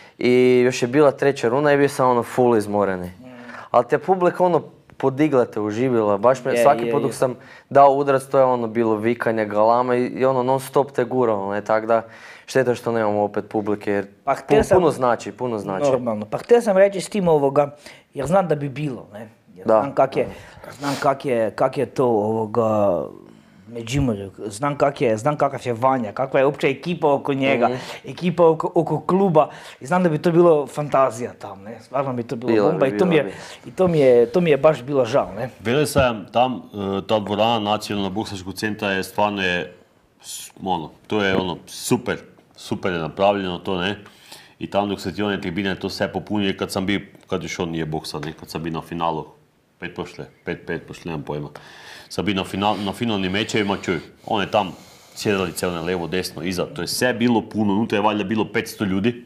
i još je bila treća runda i bio sam ono full izmoreni. Ali te publika ono podigla te, uživila, baš me, Je, svaki je, put dok je. sam dao udarac, to je ono bilo vikanje, galama i, i ono non stop te guralo, ne, tako da šteta što nemamo opet publike jer Pa pu- htio sam- puno znači, puno znači. Normalno. Pa htio sam reći s tim ovoga, jer znam da bi bilo, ne? Jer Da. znam kak je, znam kak je, kak je to ovoga Međimurju, znam kak je, znam kakav je Vanja, kakva je uopće ekipa oko njega, ekipa oko, oko kluba i znam da bi to bilo fantazija tam, ne? Stvarno bi to bilo Bila bi, bomba i to mi bila je, bi. i to mi je, to mi je baš bilo žao, ne? Vele sam tam, e, ta dvorana nacionalna boksačkog centra je stvarno je, s- ono, to je ono, super, super je napravljeno to, ne. I tamo dok se ti one tribine to sve popunjuje, kad sam bio, kad još on nije boksa, ne, kad sam bio na finalu, pet pošle, pet, pet pošle, nemam pojma. Sam bio na, final, na finalnim mečevima, čuj, on je tam sjedalice, one levo, desno, iza, to je sve bilo puno, unutra je valjda bilo petsto ljudi.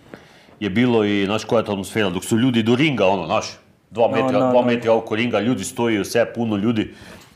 Je bilo i, znaš koja je ta atmosfera, dok su ljudi do ringa, ono, znaš, dva metra, No, no, dva no. metra oko ringa, ljudi stoji, sve puno ljudi.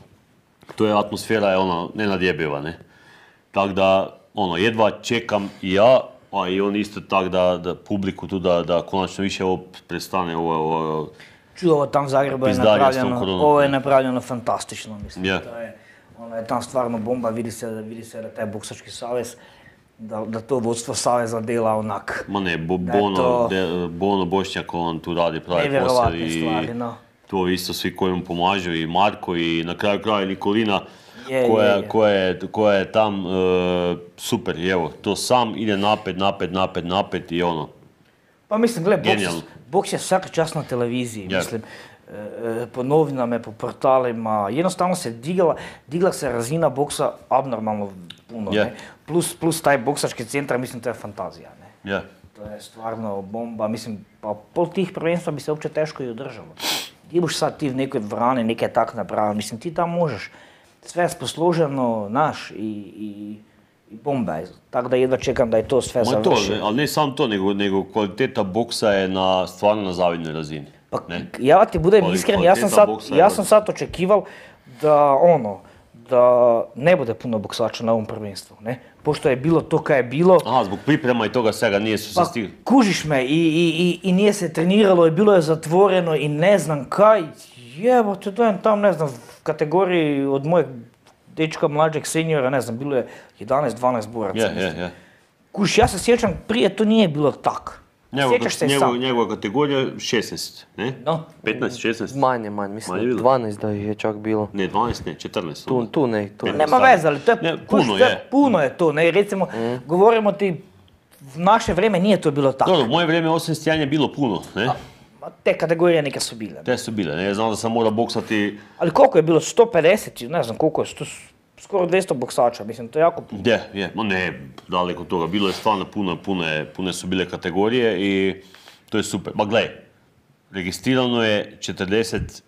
To je atmosfera, je ono, nenadjebiva, ne. Tako da, ono, jedva čekam i ja, a i on isto tak da, da publiku tu da, da konačno više ovo prestane, ovo, ovo, Čuj, ovo tam u Zagrebu je Pizdarija s tom napravljeno, koronom. ovo je napravljeno fantastično, mislim. Je. To je, ono je tam stvarno bomba, vidi se, da- vidi se da taj boksački savez, da, da to vodstvo saveza dela onak. ma ne, Bo, Da je Bono, to- de, Bono Bošnjak, on tu radi pravi posao Nevjerovatne i stvari, no. to isto svi koji mu pomažu, i Marko i na kraju kraja Nikolina, Je, koja, je, je. koja, je, koja je tam e, super, i evo, to sam ide napet, napet, napet, napet i ono, Pa mislim, gle, boks, Genijalno. boks je svaka čast na televiziji, Je. mislim, e, e, po novinama, po portalima, jednostavno se digla, digla se razina boksa abnormalno puno, Je. ne? Plus, plus taj boksački centar, mislim, to je fantazija, ne? je. To je stvarno bomba, mislim, pa pol tih prvenstva bi se uopće teško i održalo. Ti boš sad ti v nekoj dvorani nekaj tak napraviti, mislim, ti tam možeš sve posloženo, naš, i, i, i bomba je. Tako da jedva čekam da je to sve Ma to, završeno. ne, ali ne samo to, nego, nego kvaliteta boksa je na, stvarno na zavidnoj razini. Pa ne? ja ti budem Kvali- iskren, ja sam kvaliteta sad, boksa je ja vrlo. sam sad očekival da ono, da ne bude puno boksača na ovom prvenstvu, ne? Pošto je bilo to kaj je bilo, Aha, zbog priprema i toga svega nije su se pa stigli. kužiš me, i, i, i, i nije se treniralo, i bilo je zatvoreno i ne znam kaj, jebote, dojem tam, ne znam, v kategoriji od mojeg dečka mlađeg seniora, ne znam, bilo je jedanaest dvanaest boraca. Je, mislim. je, je. Kužiš, ja se sjećam, prije to nije bilo tak. Njegova, Sjećaš se i njegova, sam. njegova kategorija je šesnaest, ne? No. petnaest, šesnaest? Manje, manje, mislim Manje bilo? dvanaest da ih je čak bilo. Ne, dvanaest, ne, četrnaest. Tu, tu ne, tu ne. Ne, Nema sad. veze, ali to je, Ne, kužiš, puno to je. puno je to, ne, recimo, govorimo ti, v naše vrijeme nije to bilo tako. Dobro, u moje vrijeme osamdeset jedan je bilo puno, ne? Ma te kategorije neke su bile. Te su bile, ne? Znam da sam morao boksati, Ali koliko je bilo, sto pedeset, ne znam koliko je, sto, skoro dvjesto boksača, mislim, to je jako puno. je, je, ma ne, daleko od toga, bilo je stvarno puno, pune, pune su bile kategorije i to je super. Ma gle, registrirano je četrdeset,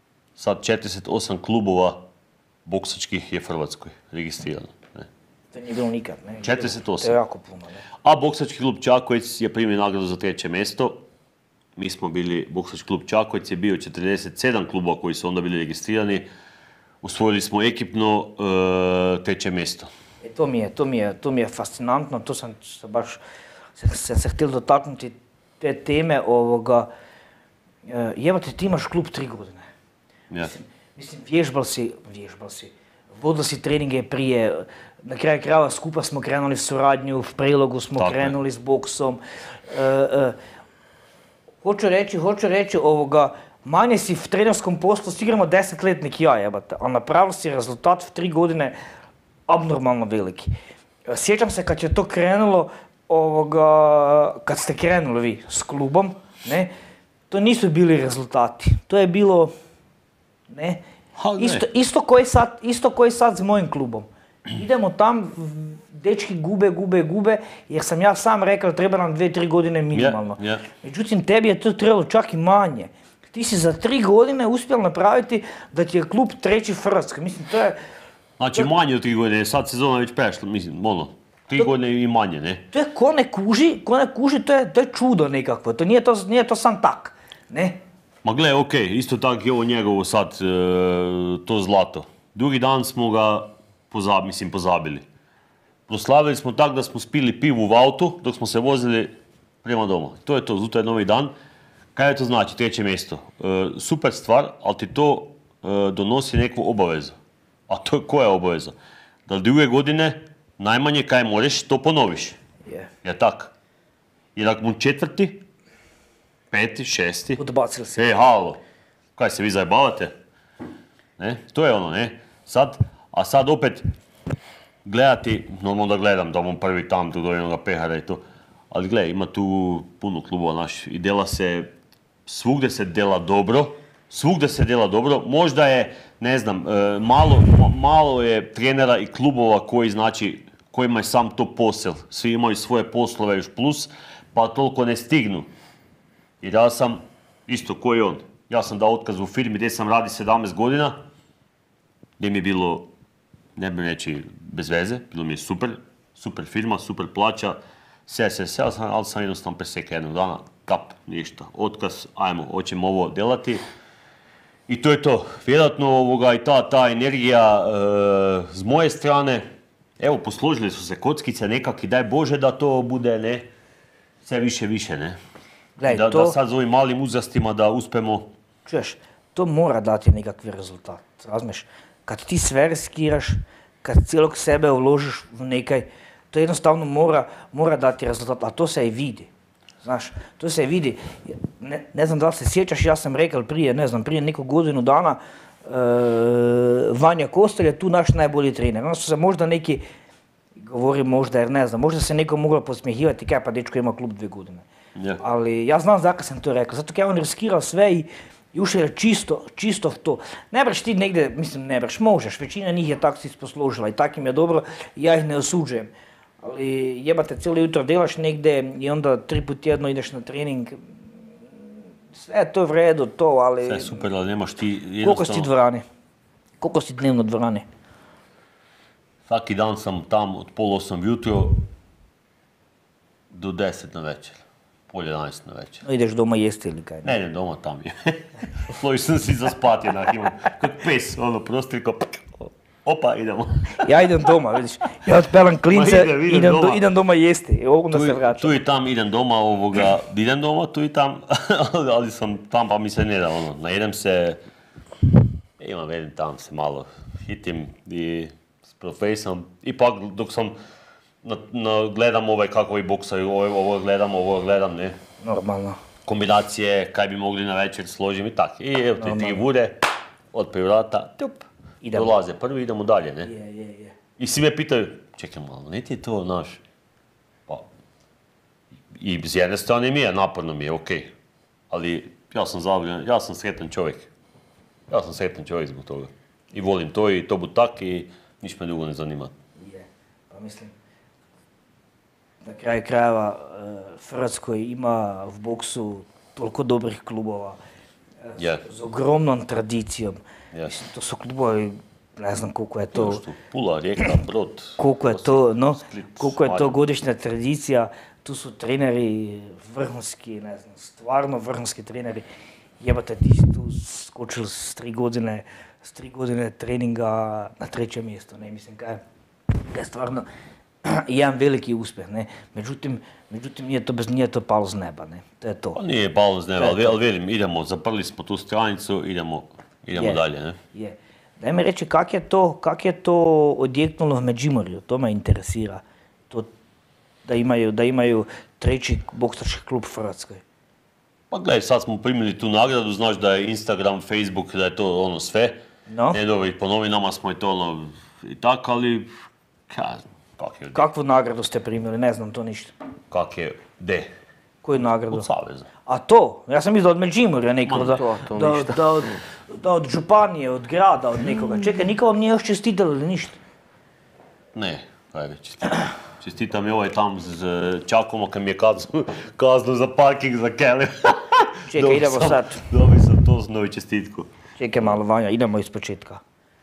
sad četrdeset osam klubova boksačkih je u Hrvatskoj registrirano, ne? To nije bilo nikad, ne. četrdeset osam. To je jako puno, ne. A boksački klub Čakovec je primio nagradu za treće mjesto. Mi smo bili, boksački klub Čakovec je bio četrdeset sedam klubova koji su onda bili registrirani. Osvojili smo ekipno e, treće mjesto. E, to mi je, to mi je, to mi je fascinantno, to sam se baš, se, se, se htio dotaknuti te teme ovoga, e, jebate, ti imaš klub tri godine. Ja. Mislim, vježbal si, vježbal si, vodil si treninge prije, na kraju krajeva skupa smo krenuli v suradnju, v Prelogu smo Tako je. krenuli s boksom. E, e, hoću reći, hoću reći ovoga, manje si v trenerskom poslu sigurno desetletnik ja jebate, a napravil si rezultat v tri godine abnormalno veliki. E, Sjećam se kad je to krenulo, ovoga, kad ste krenuli vi s klubom, ne, to nisu bili rezultati, to je bilo, ne, Ha, ne. isto, isto koji sad, isto koji sad s mojim klubom. Idemo tam, v- dečki gube, gube, gube, jer sam ja sam rekao treba nam dve, tri godine minimalno. je. Međutim, tebi je to trebalo čak i manje. Ti si za tri godine uspjel napraviti da ti je klub treći u Hrvatskoj. Mislim, to je, Znači manje od tri godine, sad sezona već prešla, mislim, ono, tri godine i manje, ne? to je ko ne kuži, ko ne kuži, to je, to je čudo nekakvo. To nije to, nije to sam tak, ne? Ma gle, okej, isto tako je ovo njegovo sad, e, to zlato. Drugi dan smo ga pozab, mislim, pozabili. Proslavili smo tako da smo spili pivu u autu dok smo se vozili prema doma. To je to, zutra je novi dan. Kaj je to znači, treće mjesto? E, super stvar, ali ti to e, donosi neku obavezu. A to je koja je obaveza? Da druge godine najmanje kaj moraš, to ponoviš. Je. Je tak? Jer ako mu četvrti, peti, šesti, Odbacili si. e, halo, kaj se vi zajebavate? Ne? To je ono, ne? Sad, a sad opet gledati, normalno da gledam da on prvi tam tu do jednoga pehara i to, ali gle, ima tu puno klubova naš i dela se, svugdje se dela dobro, svugdje se dela dobro, možda je, ne znam, e, malo, ma- malo je trenera i klubova koji znači, kojima je sam to posel, svi imaju svoje poslove još plus, pa toliko ne stignu. Jer ja sam, isto ko i on, ja sam dao otkaz u firmi gdje sam radi sedamnaest godina, gdje mi je bilo, ne bih reći, bez veze, bilo mi je super, super firma, super plaća, sve, sve, sve, ali sam, ali sam jednostavno preseka jednog dana, kap, ništa, otkaz, ajmo, hoćemo ovo delati. I to je to. Vjerojatno ovoga, i ta, ta energija e, s moje strane, evo, posložili su se kockice nekak i daj Bože da to bude, ne, sve više, više, ne. Gledaj, da, to, da sad s ovim malim uzrastima da uspemo. čuješ, to mora dati nekakvi rezultat, razumiješ? Kad ti sve riskiraš, kad cijelog sebe uložiš u nekaj, to jednostavno mora, mora dati rezultat, a to se i vidi. Znaš, to se vidi. Ne, ne znam da li se sjećaš, ja sam rekao prije, ne znam, prije neku godinu dana, e, Vanja Kostelj je tu naš najbolji trener. Onda su se možda neki, govorim možda jer ne znam, možda se neko moglo posmjehivati, kaj pa dečko ima klub dvije godine. Yeah. Ali ja znam zakaj sam to rekao, zato kaj je on riskirao sve i, i ušao je čisto, čisto v to. Ne breš ti negdje, mislim ne breš, možeš, većina njih je tako si posložila i tak im je dobro i ja ih ne osuđujem. Ali jebate, cijelo jutro delaš negdje i onda tri put tjedno ideš na trening. Sve je to v redu, to, ali... Sve je super, ali nemaš ti jednostavno... Koliko si dvorani? Koliko si dnevno dvorani? Svaki dan sam tam od pol osam jutro do deset na večer. Pol jedanaest na večer. No, ideš doma jesti ili kaj? Ne, ne, doma tam je. Složi sam si zaspati, onak imam, kak pes, ono, prostoriko, opa, idemo. Ja idem doma, vidiš, ja odpelam klince, idem, idem idem, do, doma. idem doma jesti i onda Tu, se i- vraćam. tu i tam idem doma, ovoga, idem doma, tu i tam, ali sam tam pa mi se ne da, ono, najedem se, imam vedim tam se malo hitim i s profesom, ipak dok sam, na, na, gledam ovaj kako ovi boksaju, ovo, ovo gledam, ovo gledam, ne, Normalno. kombinacije, kaj bi mogli na večer složim i tak. I evo ti tri vure, otpri vrata, tup, Idemo. dolaze prvi, idemo dalje, ne. Je, je, je. I svi me pitaju, čekaj malo, ne ti je to naš? Pa, i s jedne strane mi je, naporno mi je, okej. Ali ja sam zadovoljan, ja sam sretan čovjek. Ja sam sretan čovjek zbog toga. I volim to i to bu tak i ništa me drugo ne zanima. Je. Pa mislim, na kraju krajeva uh, Hrvatskoj ima v boksu toliko dobrih klubova uh, Je. s ogromnom tradicijom. Je. Mislim, to su klubovi, ne znam koliko je to, To što Pula, Rijeka, Brod. koliko je to, no, Split, koliko je to Maribor. godišnja tradicija. Tu su treneri vrhunski, ne znam, stvarno vrhunski treneri. Jebate, ti si tu skočil s tri godine, s tri godine treninga na treće mjesto, ne, mislim, kaj, kaj je stvarno jedan veliki uspjeh, ne. Međutim, međutim nije to bez, nije to palo z neba, ne, to je to. Pa nije palo z neba, To je ali, to. ali velim, idemo, zaprli smo tu stranicu, idemo, idemo Je. dalje, ne. Je. Daj mi reći, kak je to, kak je to odjeknulo v Međimurju, to me interesira, to, da imaju, da imaju treći boksački klub u Hrvatskoj. Pa gledaj, sad smo primili tu nagradu, znaš da je Instagram, Facebook, da je to ono sve. No. Ne dobro, i po novinama smo i to ono i tak, ali ja znam, kak je, Kakvu nagradu ste primili, ne znam to ništa. kak je, de, Koju nagradu? od Saveza. A to? Ja sam mislio od Međimurja nekoga, Ma, da, to- to da, ništa. da, od, da od županije, od grada, od nekoga. Čekaj, niko vam nije još čestitali ili ništa? Ne, ajde, čestitam. Čestitam i ovaj tam z Čakoma kad mi je kaznu, kaznu za parking za Kelim. Čekaj, Dobio idemo sam- sad. Dobio sam to znovi čestitku. Čekaj malo, Vanja, idemo iz početka.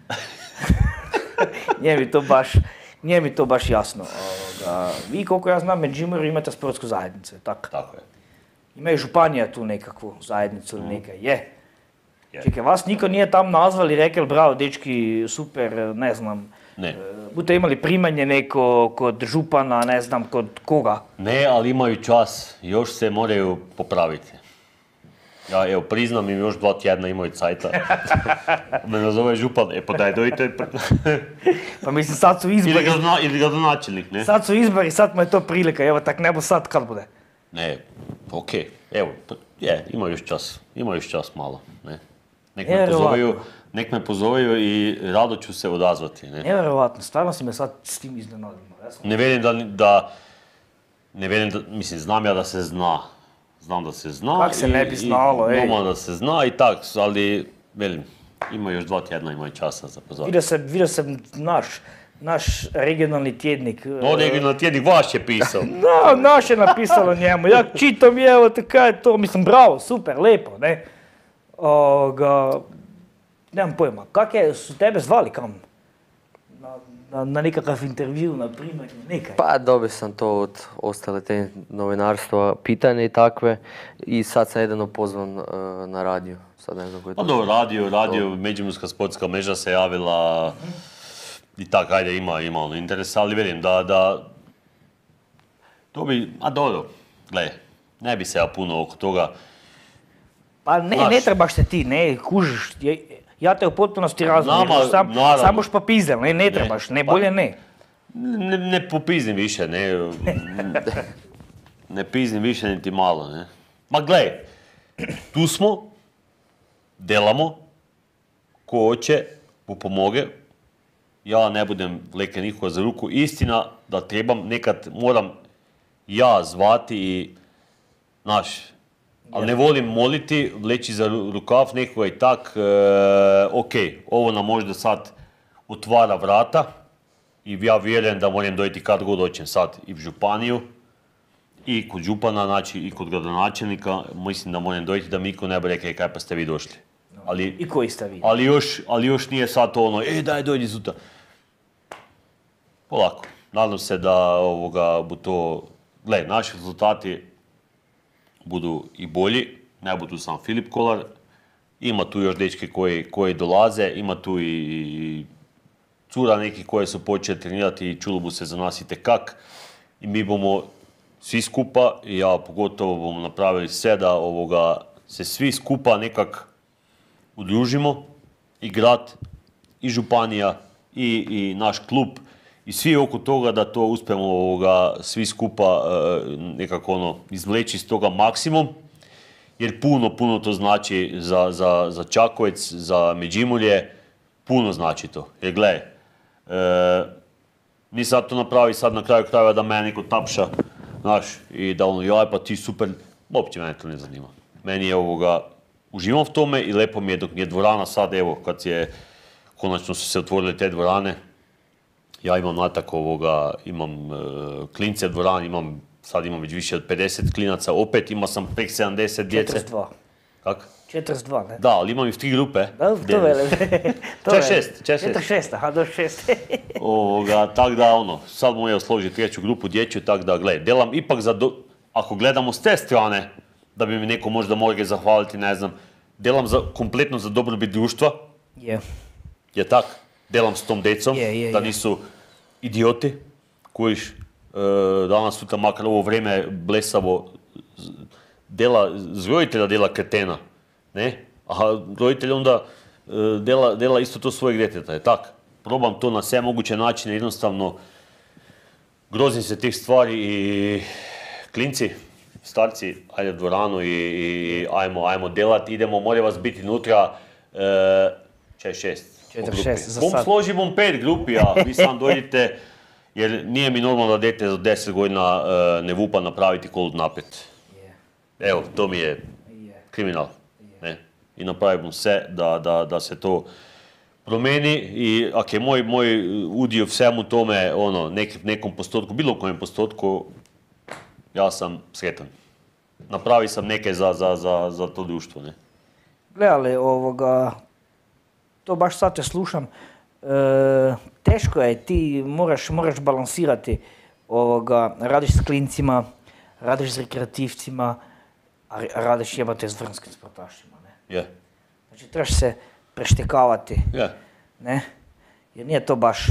Nije mi to baš, nije mi to baš jasno. Ovoga, vi, koliko ja znam, Međimurju imate sportsku zajednicu, tako? Tako je. Ima i županija tu nekakvu zajednicu ili nekaj, je. Je. Čekaj, vas niko nije tam nazvali i rekli, bravo, dečki, super, ne znam. Ne. e, Budete imali primanje neko kod župana, ne znam, kod koga. Ne, ali imaju čas, još se moraju popraviti. Ja evo priznam im još dva tjedna imaju cajta. Me nazove župan, e pa daj dojte. Pa mislim, sad su ili, izbori, gradona, ili gradonačelnik, ne? sad su izbori, sad mu je to prilika, evo tak ne bo sad kad bude. Ne, okej, evo, pa, je, ima još čas, ima još čas malo, ne? Nek me Vjerovatno. pozovaju, nek me pozovaju i rado ću se odazvati, ne? Nevjerovatno, stvarno si me sad s tim iznenadilo. Ja sam... Ne vjerujem da, da, ne vjerujem da, mislim, znam ja da se zna. Znam da se zna. Kak se ne bi i- znalo, i ej. normalno da se zna i tak, ali, velim, ima još dva tjedna, ima i časa za pozornost. Vidio sam, vidio sam naš, naš regionalni tjednik. No, regionalni tjednik vaš je pisao. No, naš je napisalo njemu. Ja čitam je, evo te kaj je to, mislim, bravo, super, lepo, ne. Ovoga, nemam pojma, kak je, su tebe zvali kam? Na, na, na nekakav intervju, na primjer, nekaj? Pa dobio sam to od ostale te novinarstva, pitanje i takve i sad sam jedino pozvan uh, na radio. Sad ne znam koji je Pa to. dobro, radio, radio, Međimurska sportska mreža se javila i tak, ajde, ima, ima ono interes, ali vidim da, da, to bi, a dobro, gle, ne bi se ja puno oko toga. Pa ne, Znaš, ne trebaš se ti, ne, kužiš, ja, ja te u potpunosti razumijem, Nama, sam, naravno. samoš popizdel, ne, ne trebaš, ne, pa- bolje ne. Ne, ne popiznim više, ne, ne piznim više niti malo, ne. Ma gle, tu smo, delamo, ko hoće, mu pomoge, ja ne budem vleke nikoga za ruku, istina da trebam, nekad moram ja zvati i, znaš, ali ne volim moliti, vleći za ru- rukav nekoga i tak, e, ok, ovo nam možda sad otvara vrata i ja vjerujem da moram dojти kad god hoćem sad i v županiju i kod župana, znači i kod gradonačelnika, mislim da moram dojti da mi niko ne bi rekao kaj pa ste vi došli. Ali, I koji ste vi? ali, još, ali još nije sad to ono, e daj dojdi sutra. Polako, nadam se da ovoga bu to, gle, naši rezultati budu i bolji, ne budu sam Filip Kolar, ima tu još dečki koji, koji dolaze, ima tu i, i cura neki koje su počeli trenirati i čulo bu se za nas itekak i mi bomo svi skupa, i ja pogotovo bomo napravili sve da ovoga se svi skupa nekak udružimo, i grad, i županija, i, i naš klub, i svi oko toga da to uspijemo ovoga, svi skupa e, nekako ono, izvleći iz toga maksimum, jer puno, puno to znači za, za, za Čakovec, za Međimurje, puno znači to. Jer gle, e, ni sad to napravi sad na kraju krajeva da mene neko tapša, znaš, i da ono, jaj pa ti super, uopće mene to ne zanima. Meni je ovoga, uživam v tome i lepo mi je dok mi je dvorana sad, evo, kad je, konačno su se otvorile te dvorane, ja imam natak ovoga, imam e, klince dvorani, imam, sad imam već više od pedeset klinaca, opet imao sam prek sedamdeset djece. četrdeset dva. Kak? četrdeset dva, ne? Da, ali imam i v tri grupe. Da, gdje- to vele. Čet šest, čet šest. četrdeset šest, aha, do šest. Ovoga, tak da ono, sad moram složiti treću grupu dječju, tak da gled, delam ipak za, do, ako gledamo s te strane, da bi mi neko možda mogao zahvaliti, ne znam, delam za, kompletno za dobrobit društva, Je. je tak, delam s tom decom, Je, je, da je. nisu idioti, kojiš, e, danas sutra makar ovo vrijeme blesavo, z- dela, z roditelja dela kretena, ne, a roditelj onda e, dela, dela isto to svojeg djeteta, je tak, probam to na sve moguće načine, jednostavno, grozim se tih stvari i klinci, starci, ajde u dvoranu i, i ajmo, ajmo delat, idemo, mora vas biti unutra, e, čaj šest. Četrdeset po grupi. šest za Bom sad. složi bom pet grupi, a vi sam dođite, jer nije mi normalno da dete za deset godina e, ne vupa napraviti kolut naprijed. Je. Evo, to mi je Je. kriminal. Ne? I napravimo sve da, da, da se to promeni i ako je moj, moj udio svemu tome, ono, nek, nekom postotku, bilo kojem postotku, ja sam sretan. Napravi sam neke za, za, za, za to društvo, ne? Gle, ali ovoga, to baš sad te slušam, e, teško je, ti moraš, moraš balansirati, ovoga, radiš s klincima, radiš s rekreativcima, a re- radiš jebate s vrhunskim sportašima, ne? Je, Znači, trebaš se preštekavati, je. ne? Jer nije to baš,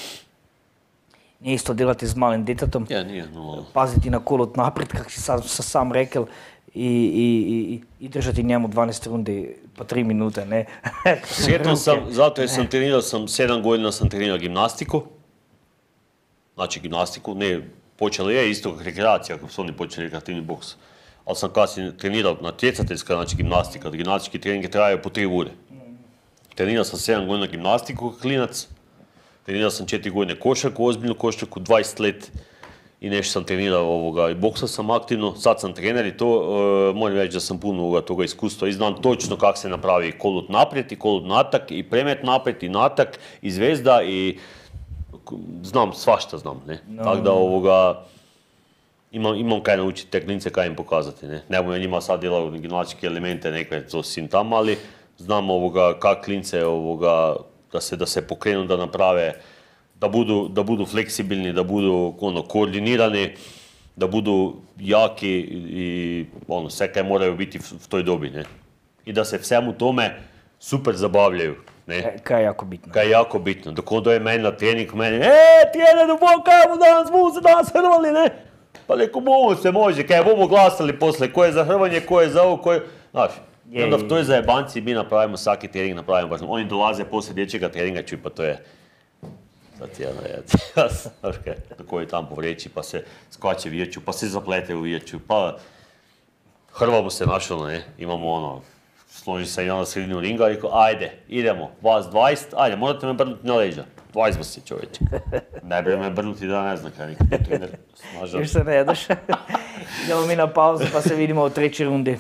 nije isto delati s malim djetetom, Je, nije normalno. paziti na kolot naprijed, kak si sam, sam rekel, i, i, i, i držati njemu dvanaest rundi po tri minute, ne? Sretan sam, zato jer sam trenirao, sam sedam godina sam trenirao gimnastiku. Znači gimnastiku, ne, počela je isto kao rekreacija, ako su oni počeli rekreativni boks. Ali sam kasnije trenirao natjecateljska, znači gimnastika, gimnastički treningi trajaju po tri ure. Trenirao sam sedam godina gimnastiku kao klinac, trenirao sam četiri godine košarku, ozbiljnu košarku, dvadeset let i nešto sam trenirao ovoga, i boksa sam aktivno, sad sam trener i to, e, moram reći da sam puno ovoga, toga iskustva i znam točno kako se napravi kolut naprijed i kolut natak i premet naprijed i natak i zvezda i znam, svašta znam, ne. No. Tako da ovoga, imam, imam kaj naučiti te klince, kaj im pokazati, ne. Ne bom ja njima sad djelao gimnastičke elemente, nekaj to sim tam, ali znam ovoga, kak klince ovoga, da se, da se pokrenu, da naprave, da budu, da budu fleksibilni, da budu ono, koordinirani, da budu jaki i ono, sve kaj moraju biti v, v toj dobi, ne. I da se vsemu tome super zabavljaju, ne. Kaj je jako bitno. Kaj je jako bitno. Dok on doje meni na trening, meni, e, trener, duboko, kaj bomo danas, bomo se danas hrvali, ne. Pa neko bomo se može, kaj bomo glasali posle, ko je za hrvanje, ko je za ovo, ko je, znaš. I onda v toj zajebanci mi napravimo svaki trening, napravimo baš, oni dolaze poslije dječjega treninga, čuj, pa to je, sad jedno je, znaš kaj, tako je tam povreći, pa se skače vijeću, pa se zaplete u vijeću, pa hrvamo se našlo, ne, imamo ono, složi se jedan na sredinu ringa i rekao, ajde, idemo, vas dvajset, ajde, morate me brnuti na leđa, dvajset vas je čovječe. Ne bi me brnuti da ne znam kaj, nikad je trener snažan. Još se ne jedaš. Idemo mi na pauzu pa se vidimo u trećoj rundi.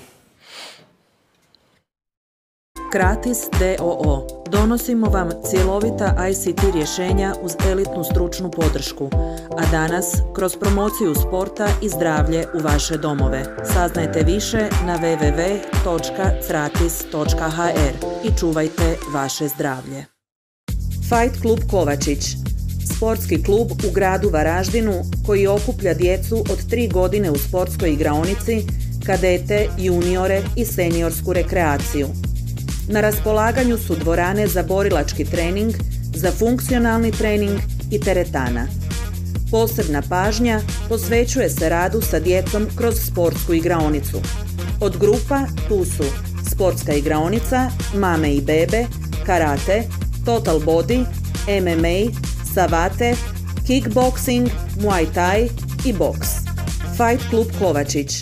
Kratis d o o. Donosimo vam cjelovita I C T rješenja uz elitnu stručnu podršku, a danas kroz promociju sporta i zdravlje u vaše domove. Saznajte više na w w w točka kratis točka h r i čuvajte vaše zdravlje. Fight Klub Kovačić. Sportski klub u gradu Varaždinu koji okuplja djecu od tri godine u sportskoj igraonici, kadete, juniore i seniorsku rekreaciju. Na raspolaganju su dvorane za borilački trening, za funkcionalni trening i teretana. Posebna pažnja posvećuje se radu sa djecom kroz sportsku igraonicu. Od grupa tu su sportska igraonica, mame i bebe, karate, total body, M M A, savate, kickboxing, muay thai i boks. Fight Klub Kovačić.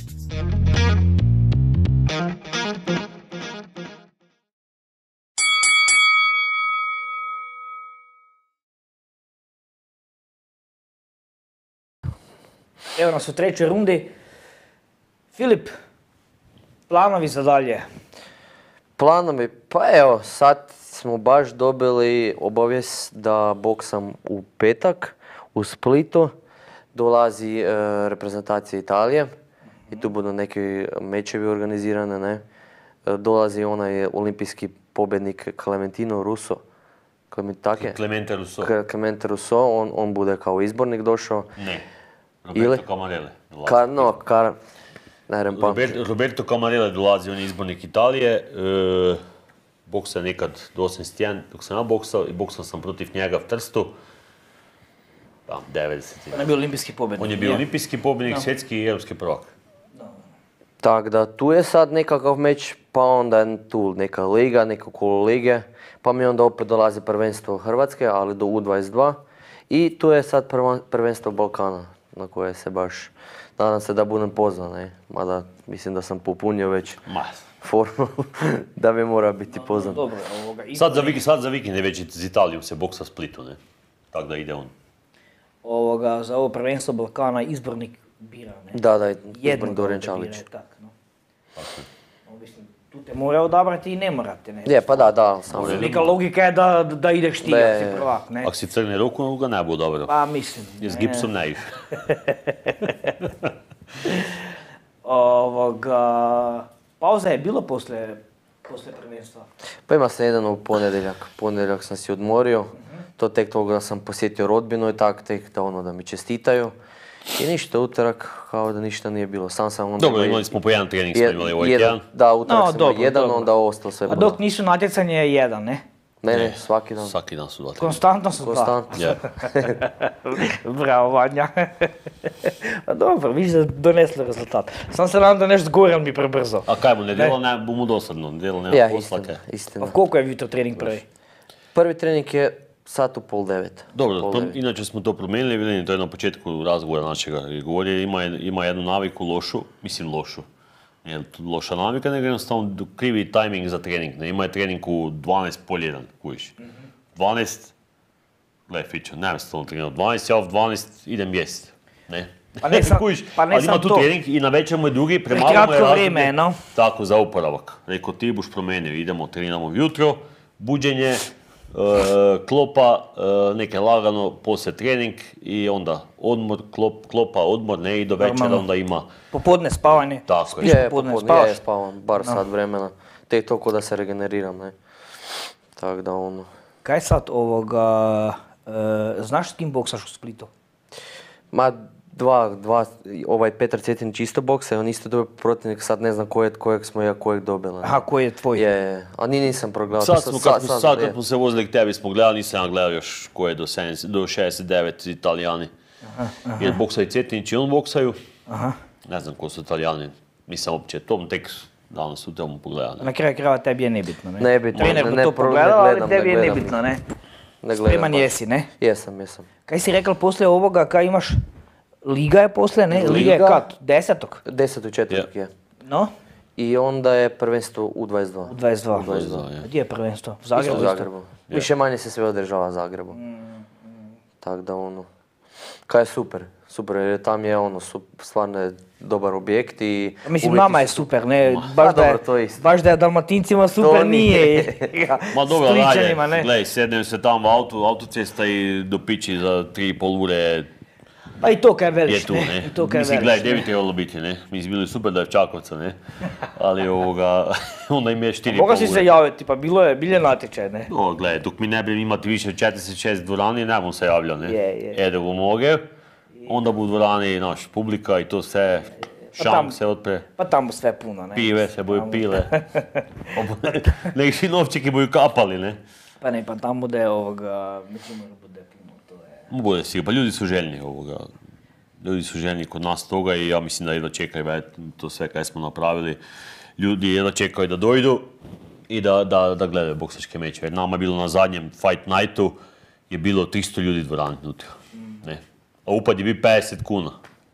Evo nas u trećoj rundi. Filip, planovi za dalje? Planovi, pa evo, sad smo baš dobili obavijest da boksam u petak u Splitu. Dolazi e, reprezentacija Italije i tu budu neki mečevi organizirane, ne. E, dolazi onaj olimpijski pobjednik Clementino Russo. Clemente Russo. Clemente Russo, on, on bude kao izbornik došao. Ne. Roberto Ili? Camarele. Ka, no, kar... Ne rem Robert, Roberto Camarele dolazi, on je izbornik Italije. E, boksa je nekad do osemdeset jedan, dok sam ja boksao i boksao sam protiv njega v Trstu. Tam, devedeset. On je bio olimpijski pobjednik. On je bio olimpijski pobjednik, no. Svjetski i europski prvak. No. Tak da tu je sad nekakav meč, pa onda je tu neka liga, neka kolo lige, pa mi onda opet dolazi prvenstvo Hrvatske, ali do U dvadeset dva. I tu je sad prvenstvo Balkana, na koje se baš, nadam se da budem pozvan, ne? Mada mislim da sam popunio već formu da bi mora biti pozvan. Dobro, ovoga, sad, za vikend, sad za vikend je već iz Italije se boksa Splitu, ne? Tako da ide on. Ovoga, za ovo prvenstvo Balkana izbornik bira, ne? Da, da, izbornik Dorijan Čalić. Tak, no. Mislim, tu te mora odabrati i ne morate, ne? Je, pa da, da. Samo neka logika je da, da ideš ti, ako si prvak, ne? Ako si crni ruku, ga ne bu dobro. Pa mislim. Jer s gipsom ne ide. Ovoga, pauza je bilo posle, posle prvenstva? Pa ima sam jedan u ponedjeljak. Ponedjeljak sam si odmorio. Uh-huh. To tek toga da sam posjetio rodbinu i tak, tek da ono da mi čestitaju. I ništa, utorak kao da ništa nije bilo. Sam sam onda... Dobro, imali smo po jedan trening, smo imali ovaj tjedan. Da, utorak no, sam dobro, imao jedan, dobro. onda ostalo sve. A dok nisu natjecanje je jedan, ne? Ne, ne, svaki dan. Svaki dan su dva treninga. Konstantno su dva. Konstantno. Yeah. Bravo, Vanja. A dobro, vidiš da donesli rezultat. Sam se nadam da nešto Goran bi prebrzo. A kaj mu, ne djelo ne, bu mu dosadno, ne djelo nema ja, posla. istina, istina. A koliko je jutro trening prvi? Prvi trening je sat u pol devet. Dobro, pol pro, devet. inače smo to promijenili, vidim, to je na početku razgovora našega govori, ima, ima jednu naviku lošu, mislim lošu. Nije loša navika, nego jednostavno krivi tajming za trening. Ne, ima je trening u dvanaest pol jedan, kujiš. dvanaest, gle, Fićo, nemam stalno trenirao. dvanaest, ja u dvanaest idem jest. Ne. Pa ne sam, kujiš, pa ne ali ima sam tu to. trening i na večer mu je drugi, premalo Kratko mu je razdoblje. vrijeme, no? Tako, za oporavak. Rekao, ti buš promenio, idemo, treniramo vjutro, buđenje, klopa, e, neke lagano, poslije trening i onda odmor, klop, klopa, odmor, ne, i do večera Normalno. onda ima. Popodne spavanje. Tako je. Je, popodne popodne, spavaš? je, spavam, bar sat vremena. Tek toliko da se regeneriram, ne. Tako da ono... Kaj sad ovoga, e, znaš s kim boksaš u Splitu? Ma, dva, dva, ovaj Petar Cetinić isto boksa, on isto dobio protivnik, sad ne znam kojeg, kojeg smo ja kojeg dobili. ne. Aha, koji je tvoj? Je, je, a ni nisam progledao. Sad to smo, sam- kad, smo- sad kad je. smo se vozili k tebi smo gledali, nisam ja gledao još ko je do, sedamdeset do šezdeset devet Italijani. Jer boksaju i Cetinić i on boksaju. Aha. Ne znam ko su Italijani, nisam uopće, to tek danas sutra mu pogledao. ne. Na kraju krajeva tebi je nebitno, ne? Nebitno, Trener ne- bi ne to pro- ne pogledao, ali gledam, tebi ne je gledam. nebitno, ne? Ne gledam Spreman baš. jesi, ne? Jesam, jesam. Kaj si rekao poslije ovoga, kaj imaš? Liga je poslije, ne? Liga je Liga. kad? Desetog? Deset u četvrtak je. No? I onda je prvenstvo u dvadeset dva. U dvadeset dva. U dvadeset dva, je. Gdje je prvenstvo? U Isto Zagrebu? u Zagrebu. Više manje se sve održava u Zagrebu. Tako da ono, kaj je super, super jer tam je ono, su, stvarno je dobar objekt i... Mislim, uvjeti nama je su- super, ne? Pa Baš da je, dobro, to je isto. baš da je Dalmatincima super, To nije. nije. Ma dobro, rade, Splićanima, ne? gledaj, sednem se tamo auto, autocesta i do pići za tri i pol ure Pa i to kaj veliš, je tu, ne? ne. I to kaj Mislim, veliš, gledaj, ne? gdje bi trebalo biti, ne. Mislim, bilo je super da je v Čakovca, ne. Ali ovoga, onda im je štiri i pol Moga ure. si se javiti, pa bilo je, bil je natječaj, ne? No, gledaj, dok mi ne bi imati više od četrdeset šest dvorani, ne bom se javljao, ne. Je, je. Ede bo mogel, onda bo v dvorani naš publika i to vse, tam- šank se odpre, Pa tamo sve puno, ne? pive se boju Tamo- pile. Neki novčiki boju kapali, ne. Pa ne, pa tamo bude ovoga, mislim da bude puno, to je... Bude sigurno, pa ljudi su željni ovoga. Ljudi su željni kod nas toga i ja mislim da jedva čekaju već to sve kaj smo napravili. Ljudi jedva čekaju da dojdu i da, da, da gledaju boksačke mečeve. Jer nama je bilo na zadnjem Fight Nightu je bilo tristo ljudi dvorani unutra. Ne. A upad je bio pedeset kuna.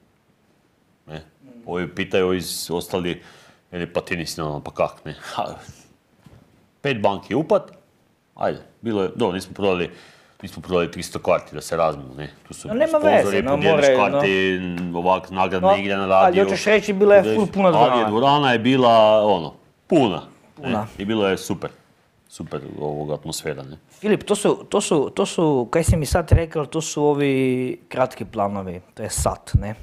Ne. Ovi pitaju iz ostali, jer pa ti nisi normalno, pa kak, ne. Ha, pet banki upad, ajde, bilo je, dobro, nismo prodali, nismo prodali tristo karti da se razmiju, ne. Tu su No, nema sponzori, veze, no, podijeliš moraju, no. karti, ovak, nagradne No, igre na ali radiju. hoćeš reći, bila je Podijeliš- full puna Ali dvorana. dvorana je bila, ono, puna. ne. Puna. I bilo je super, super ovoga atmosfera, ne. Filip, to su, to su, to su, kaj si mi sad rekao, to su ovi kratki planovi, to je sat, ne?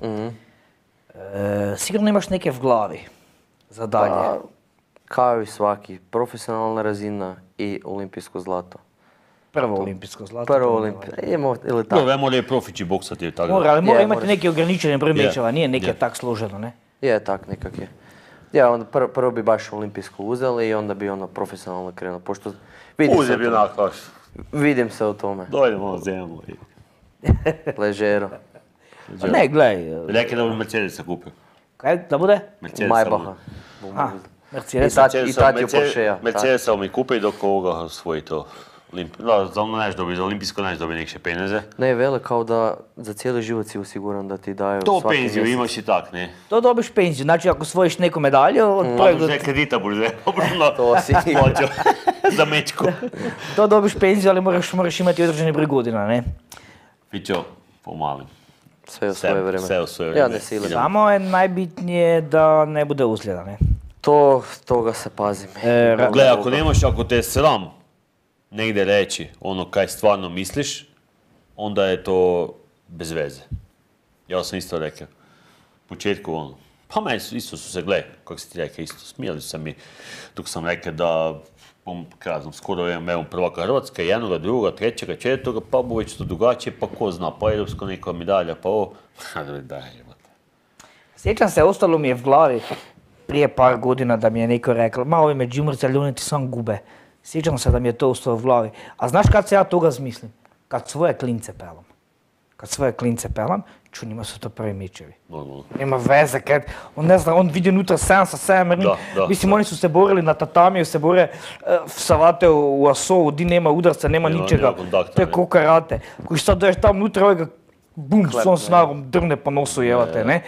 E, sigurno imaš neke v glavi za dalje. Pa, kao i svaki, profesionalna razina i olimpijsko zlato. Prvo olimpijsko zlato. Prvo to olimpijsko, idemo, ili Dobro, tako. ja moraju profići boksati, tako da. Mora, ali mora Je, imati moraš. neki ograničeni broj Je, mečeva, nije neke je. tak složeno, ne? Je, tak nekak je. Ja, onda prvo, prvo bi baš olimpijsko uzeli i onda bi ono profesionalno krenuo, pošto vidim se, Uzem u tome. onak, baš. vidim se u tome, Dojdemo na zemlju. i- ležero. Pa ne, gledaj, Rekli da bi Mercedesa kupio. kaj da bude? Mercedesa Majbaha. A, I Mercedes. tad, i tad je Porschea. Mercedesa mi kupi dok ovoga osvoji to. Olimp- Da, za ono neš dobi, za olimpijsko neš dobi nekše peneze. Ne, vele kao da za cijeli život si osiguran da ti daju To svaki penziju mjesec. imaš i tak, ne. To dobiš penziju, znači ako svojiš neku medalju, od Pa prvog do- duže kredita bude, obrno. To si. Plaćao za mečku. to dobiš penziju, ali moraš, moraš imati određeni broj godina, ne? Pićo, pomalim. Sve u Sve- svoje vrijeme. sve u svoje Ja vrijeme. ne silim. Idemo. Samo je najbitnije da ne bude uzljeda, ne? To, toga se pazim. E, ra- Gle, ako nemaš, ako te je sram negdje reći ono kaj stvarno misliš, onda je to bez veze. Ja sam isto rekao. U početku ono, pa meni su- isto su se, gle, kako si ti rekao, isto smijeli su se mi dok sam rekao da, bom, kaj ja znam, skoro imam evo prvaka Hrvatske, jednoga, druga, trećega, četvrtoga, pa bu već to drugačije, pa ko zna, pa europsko neka medalja, pa ovo. Daj, jebote. Sjećam se, ostalo mi je v glavi prije par godina da mi je neko rekao, ma ovi Međimurci, ali oni ti sam gube. Sjećam se da mi je to ostalo v glavi. A znaš kad se ja toga zmislim? Kad svoje klince pelam. Kad svoje klince pelam, ču njima su to prvi mečevi. Normalno. Nema veze, kad, on ne zna, on vidi unutra sedam sa sedam, jer Da, da, mislim, da. oni su se borili na tatamiju, se bore uh, savate u, u asovu, di nema udarca, nema Nema- ničega. nema kontakta, To je ne. ko karate. Koji sad dođeš tam unutra, ovaj ga bum, s ovom snagom drne po nosu, jevate, ne?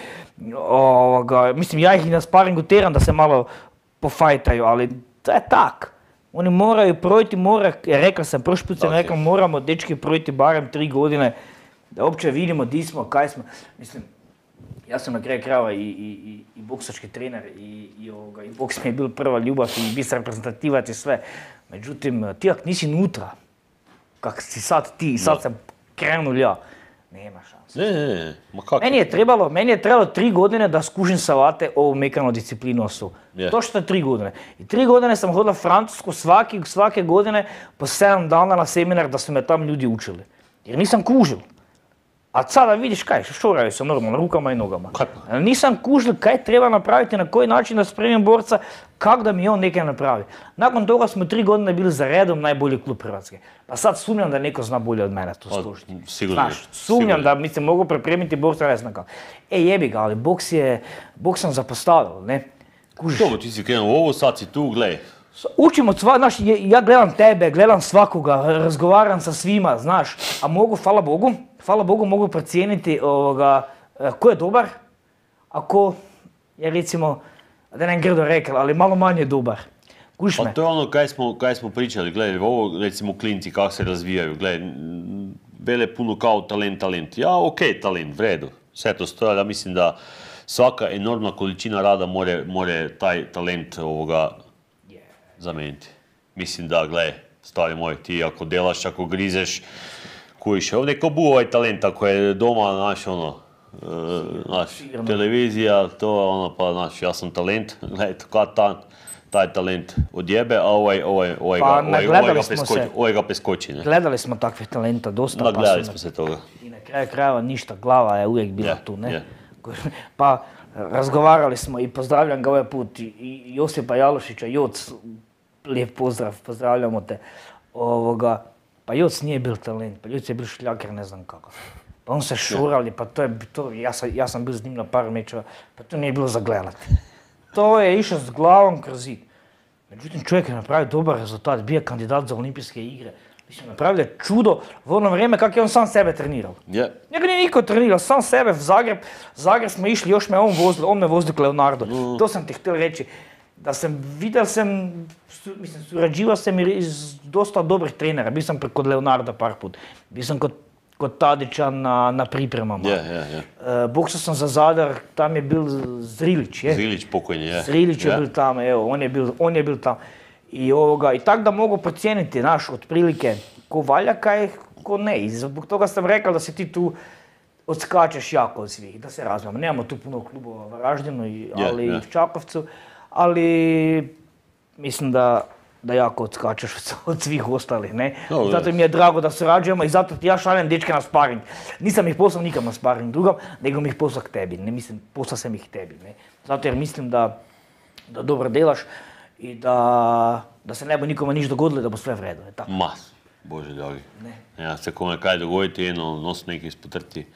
Ovoga, mislim, ja ih i na sparingu teram da se malo pofajtaju, ali to je tak. Oni moraju projiti, mora, rekao sam, prošli put sam Tak je. rekao, moramo dečki projiti barem tri godine, da uopće vidimo di smo, kaj smo. Mislim, ja sam na kraju krajeva i, i, i, i boksački trener i, i, ovoga, i boks mi je bil prva ljubav i bis reprezentativac i sve. Međutim, ti ako nisi nutra, kak si sad ti, sad sam krenul ja. Nema šanse. Ne, ne, ne, ma kako? Meni je trebalo, meni je trebalo tri godine da skužim savate ovu mekanu disciplinu su. Je. To što je tri godine. I tri godine sam hodila Francusku svaki, svake godine po sedam dana na seminar da su me tam ljudi učili. Jer nisam kužil. A sada vidiš kaj, šoraju sam normalno, rukama i nogama. Kaj pa? Nisam kužil kaj treba napraviti, na koji način da spremim borca, kak da mi on nekaj napravi. Nakon toga smo tri godine bili za redom najbolji klub Hrvatske. Pa sad sumnjam da neko zna bolje od mene to složiti. Sigurno. Znaš, sumnjam da mi se mogu pripremiti borca, ne znam kako. E jebi ga, ali boks je, boks sam zapostavil, ne? Kužiš. Dobro, ti si krenuo ovo, sad si tu, gledaj. Učim od sva, znaš, ja gledam tebe, gledam svakoga, razgovaram sa svima, znaš, a mogu, hvala Bogu, hvala Bogu mogu procijeniti ovoga, ko je dobar, a ko je recimo, da ne grdo rekel, ali malo manje dobar. Kuš Pa me. to je ono kaj smo, kaj smo pričali, gledaj, ovo recimo klinci kako se razvijaju, gledaj, bele puno kao talent, talent. Ja, okej, talent, v redu, sve to stoji, ja mislim da svaka enormna količina rada more, more taj talent ovoga zameniti. Mislim da, gledaj, stari moj, ti ako delaš, ako grizeš, kojiš, ovdje ko bu ovaj talent, ako je doma, znaš, ono, e, znaš, televizija, to, ono, pa, znaš, ja sam talent, gledaj, kad ta, taj talent odjebe, a ovaj, ovaj, ovaj, Pa, ga, ovaj, ovaj, nagledali ga smo preskoči, se. ovaj ga preskoči, ne? Gledali smo takvih talenta dosta. Nagledali pa su smo se toga. I na kraju krajeva ništa, glava je uvijek bila Je, tu, ne? je. Pa razgovarali smo i pozdravljam ga ovaj put i i Josipa Jalošića, Joc, lijep pozdrav, pozdravljamo te. Ovoga, pa Joc nije bil talent, pa Joc je bil šljaker, ne znam kako. Pa on se šurali, pa to je, to, ja, sam, ja sam bil z njim na par mečeva, pa to nije bilo za gledat. To je išao s glavom kroz zid. Međutim, čovjek je napravio dobar rezultat, bio je kandidat za olimpijske igre. Mislim, napravio je čudo u ono vrijeme kako je on sam sebe trenirao. Je. Njega nije niko trenirao, sam sebe v Zagreb. Zagreb smo išli, još me on vozil, on me vozil k Leonardo. To sam ti htio reći. Da sam, vidio sam, su, mislim, surađivao sam i s dosta dobrih trenera. Bio sam kod Leonarda par put. Bio sam kod, kod Tadića na, na pripremama. Je, je, je. E, boksao sam za Zadar, tam je bil Zrilić, je? Zrilić pokojni, je. Zrilić je Je. bil tamo, evo, on je bil, on je bil tamo. I, ovoga, i tak da mogu procijeniti, naš, otprilike, ko valja kaj, ko ne. I zbog toga sam rekao da si ti tu odskačeš jako od svih, da se razumemo. Nemamo tu puno klubova u Varaždinu, i- Je, ali i je. u Čakovcu, ali mislim da, da jako odskačeš od- od svih ostalih, ne. Dobro. Zato mi je drago da surađujemo i zato ti ja šaljem dečke na sparing. Nisam ih poslao nikam na sparing drugom, nego mi ih poslao k tebi, ne mislim, poslao sam ih tebi, ne. Zato jer mislim da, da dobro delaš i da, da se ne bo nikome niš dogodilo, da bo sve v redu, je tako. Ma, bože dragi. Ne. Ja, se kome kaj dogoditi, eno nos neki ispotrti.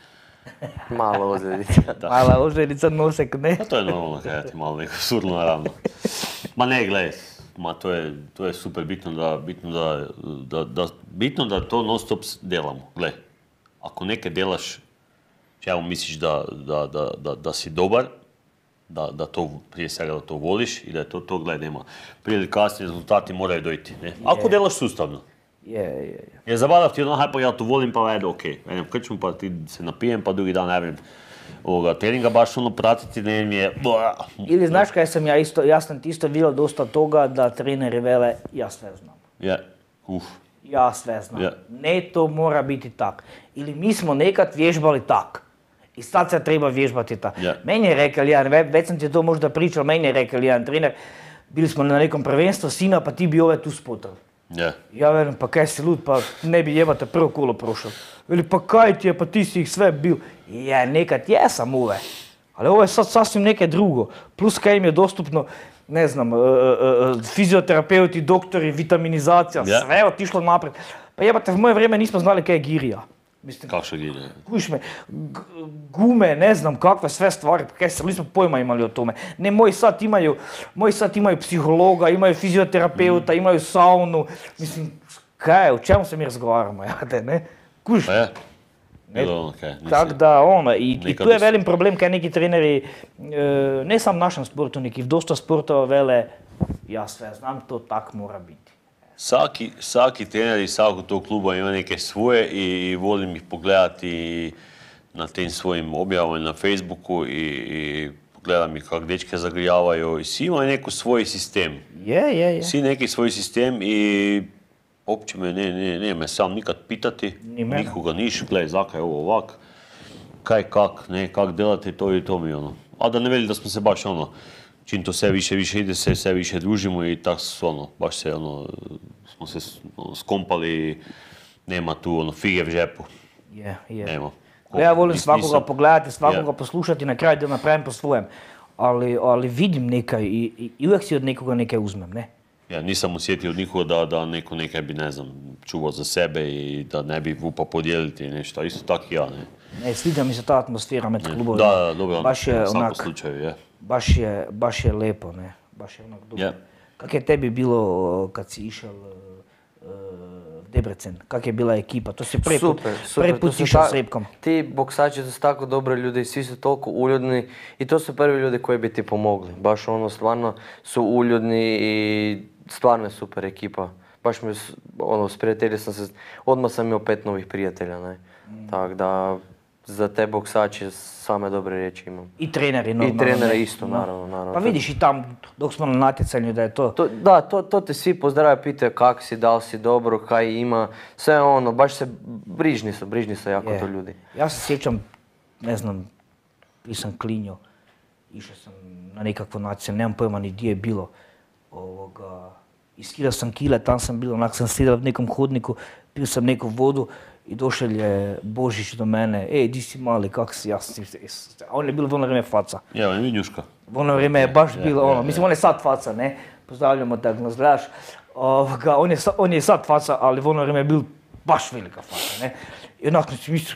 Malo ozljedica. Da. Mala oželjica nosek, ne. Pa to je normalno kaj ti malo neko surno naravno. Ma ne, gledaj, ma to je, to je super bitno da, bitno da, da, da, bitno da to non stop delamo. Gle, ako neke delaš, čemu misliš da, da, da, da, da si dobar, da, da to, prije svega da to voliš i da je to to, gledaj, nema. Prije ili kasnije rezultati moraju dojти, ne? Ako delaš sustavno. Je, je, je. Jer zabadav ti ono, haj pa ja to volim, pa ajde, okej. Idem v krčmu, pa ti se napijem, pa drugi dan ne vem ovoga treninga baš ono pratiti, ne mi je... Ili znaš kaj sam ja isto, ja sam ti isto vidio dosta toga da treneri vele, ja sve znam. Je, uf. Ja sve znam. Ja. Ne, to mora biti tak. Ili mi smo nekad vježbali tak. I sad se treba vježbati tak. Ja. Meni je rekel jedan, ve- već sam ti to možda pričal, meni je rekel jedan trener, bili smo na nekom prvenstvu sina, pa ti bi ove tu spotral. Je. Ja velim, pa kaj si lud, pa ne bi jebate prvo kolo prošel. Veli, pa kaj ti je, pa ti si ih sve bil. Ja, nekad jesam ove, ali ovo je sad sasvim neke drugo. Plus kaj im je dostupno, ne znam, e, e, e, fizioterapeuti, doktori, vitaminizacija, Ja. sve je otišlo naprijed. Pa jebate, v moje vrijeme nismo znali kaj je girija. Mislim, Kako gine? kužiš me, g- gume, ne znam kakve sve stvari, pa kaj se, nismo pojma imali o tome. Ne, moji sad imaju, moji sad imaju psihologa, imaju fizioterapeuta, imaju saunu, mislim, kaj, o čemu se mi razgovaramo, jade, ne? Kužiš, Pa je. Bilo ono kaj, nisi- tak da, ono, i, i Nekad tu je is- velim problem kaj neki treneri, e, ne sam našem sportu, neki v dosta sportova vele, ja sve znam, to tak mora biti. Svaki, svaki trener iz svakog tog kluba ima neke svoje i, i volim ih pogledati na tim svojim objavama na Facebooku i, i gledam ih kako dečke zagrijavaju i svi imaju neki svoj sistem. Je, je, je. Svi neki svoj sistem i Opće me, ne, ne, ne me sam nikad pitati, Ni mene. nikoga niš, gledaj, zakaj je ovo ovak, kaj kak, ne, kak delati to i to mi, ono. A da ne veli da smo se baš, ono, čim to sve više, više ide, se sve više družimo i tak, ono, baš se, ono, smo se ono, skompali, nema tu, ono, fige v žepu, Je, je. nema. Ja volim Nis- svakoga nisam- pogledati, svakoga Je. poslušati, na kraju da napravim po svojem. Ali, ali vidim nekaj i, i, i uvijek si od nekoga nekaj uzmem, ne? Ja nisam osjetio od nikoga da, da neko nekaj bi, ne znam, čuvao za sebe i da ne bi upao podijeliti i nešto, isto tak i ja, ne. Ne, sviđa mi se ta atmosfera med Da, klubovima. da, dobro, Baš je u svakom onak, slučaju, je. baš je, baš je lepo, ne? Baš je onak dobro. Je. Kak je tebi bilo kad si išel uh, v Debrecen? Kak je bila ekipa? To si prvi put, Super, super. prvi to put su išel ta- s Repkom. Ti boksači to su tako dobri ljudi, svi su toliko uljudni i to su prvi ljudi koji bi ti pomogli. Baš ono, stvarno su uljudni i stvarno je super ekipa. Baš mi, s- ono, s prijatelji sam se, odmah sam imao pet novih prijatelja, ne. Tako da, za te boksače same dobre riječi imam. I treneri normalno. I trenere ne? isto, No. naravno, naravno. Pa vidiš i tam dok smo na natjecanju da je to... To, da, to, to te svi pozdrave, pitaju kak si, da li si dobro, kaj ima, sve ono, baš se, brižni su, brižni su jako Je. to ljudi. Ja se sjećam, ne znam, prije sam klinio, išao sam na nekakvo natjecanje, nemam pojma ni gdje je bilo. Ovoga, iskidao sam kile, tam sam bio, onak sam sjedao v nekom hodniku, pio sam neku vodu i došel je Božić do mene, ej, di si mali, kak si, ja sam si, a on je bilo v ono vrijeme faca. Je, on je Vinjuška. V ono vrijeme je baš je, bilo je, ono, je. mislim on je sad faca, ne, pozdravljamo da nas gledaš. Ovoga, on, je, sa- on je sad faca, ali v ono vrijeme je bil baš velika faca, ne. I onak si mislio,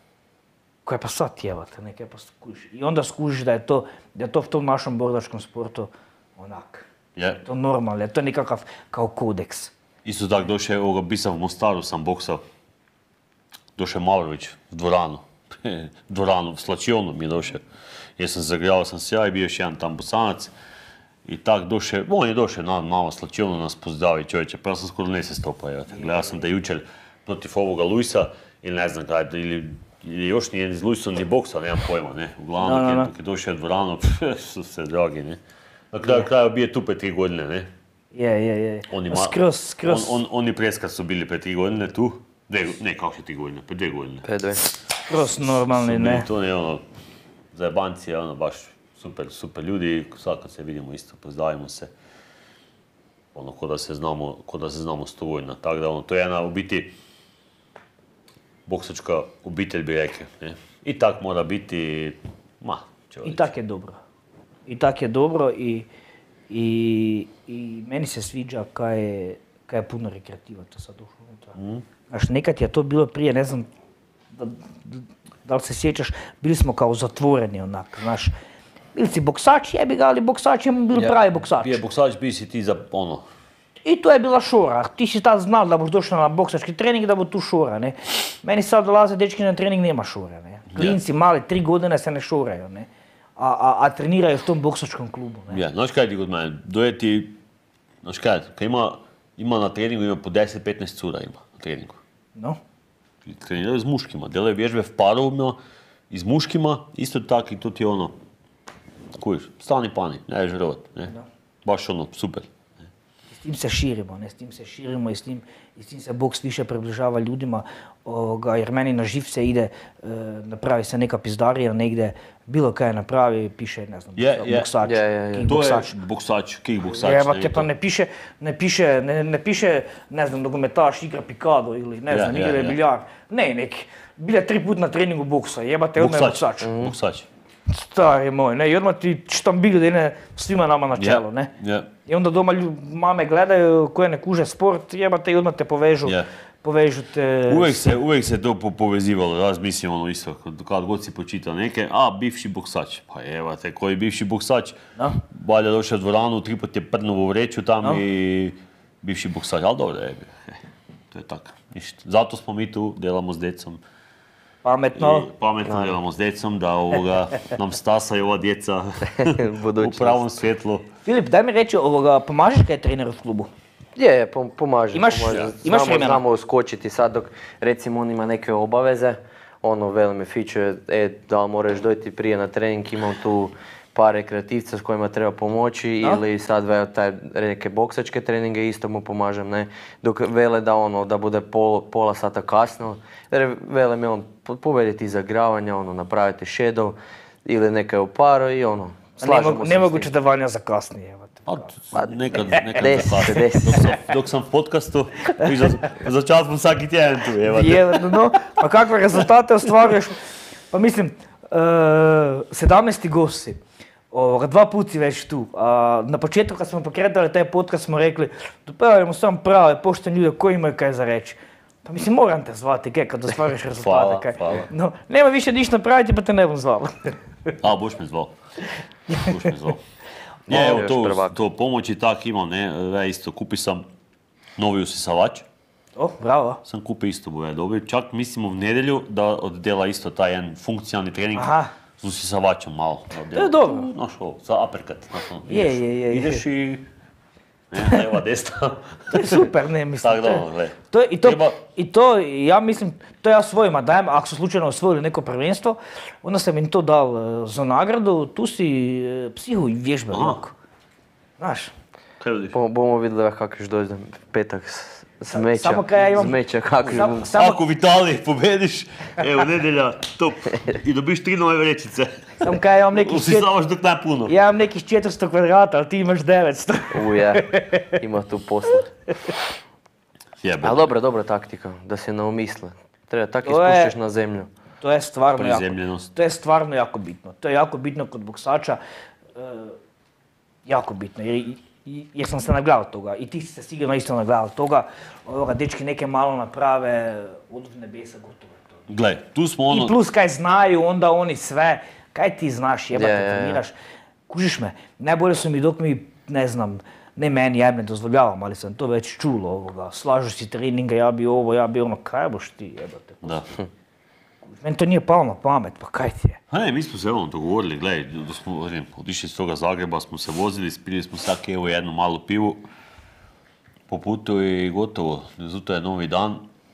kaj pa sad jebate, ne, kaj pa skužiš. I onda skužiš da je to, da je to v tom našem bordačkom sportu onak, Je. to normalno, je to nekakav kao kodeks. Isto tak došao, ovoga, bi sam v Mostaru sam boksao. Došao je Mavrović v dvoranu. dvoranu, v slačionu mi je došao. Jer sam zagrijao sam se ja i bio još jedan tam bosanac. I tak došao, on je došao na malo slačionu nas pozdravi čovječe, pa ja sam skoro ne se stopao. Evo. Gledao sam da je jučer protiv ovoga Luisa, ili ne znam kaj, ili, ili još nije s Luisom ni boksao, nemam pojma, ne. Uglavnom, Da, da, da. dok je došao u dvoranu, su se dragi, ne. Na kraju kraja bio tu pet tri godine, ne. Je, je, je. Oni ma- Skroz, skroz. On, on, oni preska su bili pre tri godine tu. Dve, ne, kako će tri godine, pre dve godine. P dve. Skroz normalni, Su ne. bili tu, ne, ono, zajebanci, ono, baš super, super ljudi. Sad kad se vidimo isto, pozdravimo se. Ono, ko da se znamo, ko da se znamo sto godina. Tako da, ono, to je jedna, u biti, boksačka obitelj bi rekao, ne. I tak mora biti, ma, čovječ. I tak je dobro. I tak je dobro i, i, i meni se sviđa kaj je, kaj je puno rekreativaca sad ušlo unutra. Znaš, nekad je to bilo prije, ne znam, da, da li se sjećaš, bili smo kao zatvoreni onak, znaš. Bili si boksač, jebi ga, ali boksač je bil pravi boksač. Bio boksač, bi si ti za, ono, I to je bila šora. Ti si tad znal da boš došao na boksački trening da bo tu šora, ne. Meni sad dolaze dečki na trening, nema šore, ne. Klinci mali, tri godine se ne šoraju, ne. A, a, a treniraju v tom boksačkom klubu, ne. ja, znaš kaj ti kod mene, doje ti, znaš kaj, kad ima, ima na treningu, ima po deset petnaest cura ima na treningu. No? Treniraju s muškima, delaju vježbe v parovima i s muškima, isto tako i to ti je ono, kužiš, stani pani, ne ješ vjerovat, ne, baš ono, super. S tim se širimo, ne, s tim se širimo i s tim, i s tim se boks više približava ljudima, ovoga, jer meni na živce ide, e, napravi se neka pizdarija negdje, bilo kaj napravi, piše, ne znam, Je, je. boksač, Je, je, je. kick To je boksač. boksač, kick boksač. Jebate, ne, pa to- ne piše, ne piše, ne, ne piše, ne znam, nogometaš igra pikado ili ne Ja, znam, ja, igra ja. biljar. Ne, nek, bilja tri put na treningu boksa, jebate, odmah je Boksač, boksač. boksač. Stari moj, ne, i odmah ti štambilj da ide svima nama na čelo, ne. Je, I onda doma lju- mame gledaju koje ne kuže sport, jebate i odmah te povežu, je. povežu te... Uvijek se, uvijek se to po- povezivalo, ja mislim ono isto, kad, kad god si počitao neke, a bivši boksač, pa evo te, koji bivši boksač, No. valja došao u dvoranu, tri put je prdnuo u vreću tam No. i bivši boksač, ali dobro je, e, to je tako, ništa. Zato smo mi tu, delamo s decom, Pametno. i pametno delamo s decom, da ovoga nam stasaju ova djeca u Budućnost. pravom svjetlu. Filip, daj mi reći, ovoga, pomažeš kaj je trener u klubu? Je, je, pom- pomaže. Imaš- pomaže. ja. imaš Znamo, vremena? znamo uskočiti sad dok recimo on ima neke obaveze, ono veli me fiče, e, da li moraš dojti prije na trening, imam tu par rekreativca s kojima treba pomoći Da. ili sad ve, taj, neke boksačke treninge isto mu pomažem, ne. Dok vele da ono, da bude pol, pola sata kasno, jer vele mi on povediti izagravanja, ono, napraviti shadow ili neka oparo i ono, slažemo Nemog- se s Nemoguće tim. da Vanja zakasni, evo te. Pa, nekad, nekad Desi zakasnim. se, desi Dok se. sam, dok sam v podcastu, i za, za čas sam svaki tjedan tu, evo te. Je, no, pa kakve rezultate ostvaruješ? Pa mislim, uh, sedamnaesti gost si. Ovoga, dva put si već tu. A, na početku kad smo pokretali taj podcast smo rekli dopravljamo samo prave, poštene ljude koji imaju kaj za reći. Pa mislim, moram te zvati, kaj, kad ostvariš rezultate. Hvala, kaj. hvala. No, nema više ništa napraviti, pa te ne bom zvao. A, boš me zvao. Boš me zvao. No, Ne, evo, još to, prvak. to pomoći tak imam, ne, ja isto kupi sam novi usisavač, O, bravo. sam kupio isto boja dobio, čak mislim u nedjelju da oddjela isto taj jedan funkcionalni trening Aha. s usisavačem malo. da oddjela. To je dobro. Znaš ovo, za uppercut, znaš ono, Je, ideš, je, je, je. ideš i ne, leva, desna. To je super, ne mislim. Tak to da, je- ono, gle. To je, i, to, Treba- I to, ja mislim, to ja svojima dajem, ako su slučajno osvojili neko prvenstvo, onda sam im to dal e, za nagradu, tu si e, psihu i vježbe, Aha. onako. Znaš, Kaj vidiš? Bo- Bomo vidjeli kako ćeš doći petak s, s meča. samo kaj ja imam- S meča, kako Sam- ćeš- samo, Ako u Italiji pobediš, evo nedjelja, top, i dobiš tri nove vrećice. sam kaj ja imam nekih, čet, Usisavaš dok ne puno. ja imam nekih četiristo kvadrata, ali ti imaš devetsto. Uja, ima tu posla. Jebe. Ali dobra, dobra taktika, da se ne umisle. Treba tako To je- ispuštiš na zemlju. To je stvarno jako, Prizemljenost. to je stvarno jako bitno. To je jako bitno kod boksača, e, jako bitno, jer, i- jer sam se nagledao toga i ti si se sigurno isto nagledao toga. Ovoga, dečki neke malo naprave, odu v nebesa, gotovo je to. Gle, tu smo ono... I plus kaj znaju, onda oni sve, kaj ti znaš, jebate, Je, je, je. treniraš. Kužiš me, najbolje su mi dok mi, ne znam, ne meni, ja im ne dozvoljavam, ali sam to već čulo ovoga, slažu si treninga, ja bi ovo, ja bi ono, kaj boš ti jebate. Da. Meni to nije palo na pamet, pa kaj ti je? A ne, mi smo se ono dogovorili, gledaj, da smo velim, otišli iz toga Zagreba, smo se vozili, spili smo svaki evo jednu malu pivu po putu i gotovo, zato je novi dan.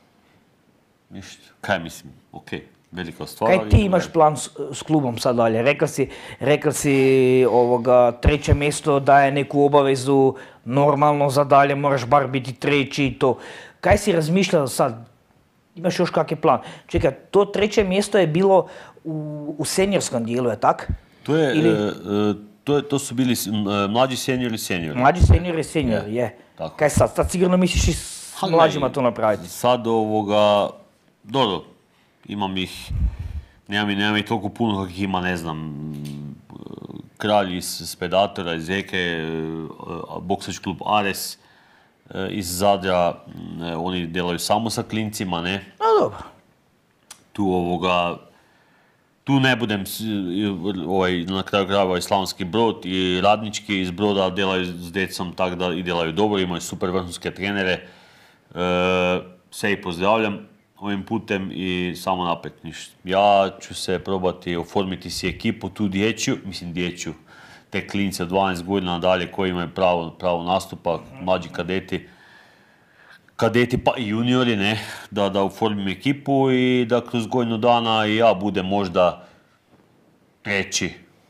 Ništa, kaj mislim, okej, velika stvar. Kaj ali ti idemo imaš dalje. plan s, s klubom sad dalje? Rekla si, rekla si ovoga, treće mjesto daje neku obavezu, normalno za dalje moraš bar biti treći i to. Kaj si razmišljala sad? Imaš još kakav plan? Čekaj, to treće mjesto je bilo u, u seniorskom dijelu, je tak? To, je, Ili- e, e, to, je, to su bili s- m, e, mlađi seniori i seniori. Mlađi senior i senior, je. tako. Kaj sad? Sad sigurno misliš i s Ha, mlađima ne, to napraviti. Sad ovoga, dobro, imam ih, nemam, ih- nemam ih toliko puno kakvih ima, ne znam, kralj iz Spedatora, iz Rijeke, e, boksački klub Ares, e, iz Zadra, m, e, oni delaju samo sa klincima, ne, No dobro. tu ovoga, tu ne budem, s- ovaj, na kraju krajeva i Slavonski Brod i Radnički iz Broda delaju s djecom tak da i delaju dobro, imaju super vrhunske trenere. E, sve ih pozdravljam ovim putem i samo naprijed ništa. Ja ću se probati oformiti si ekipu tu dječju, mislim dječju, te klince od dvanaest godina dalje koji imaju pravo, pravo nastupa, mlađi kadeti kadeti pa i juniori, ne, da, da oformim ekipu i da kroz godinu dana i ja budem možda treći,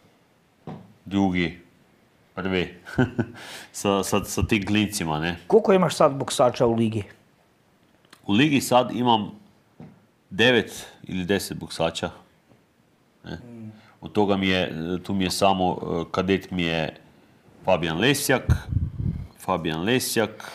drugi, prvi, sa, sa, sa tim klincima, ne. Koliko imaš sad boksača u ligi? U ligi sad imam devet ili deset boksača. Ne. Od toga mi je, tu mi je samo, eh, kadet mi je Fabijan Lesjak, Fabijan Lesjak,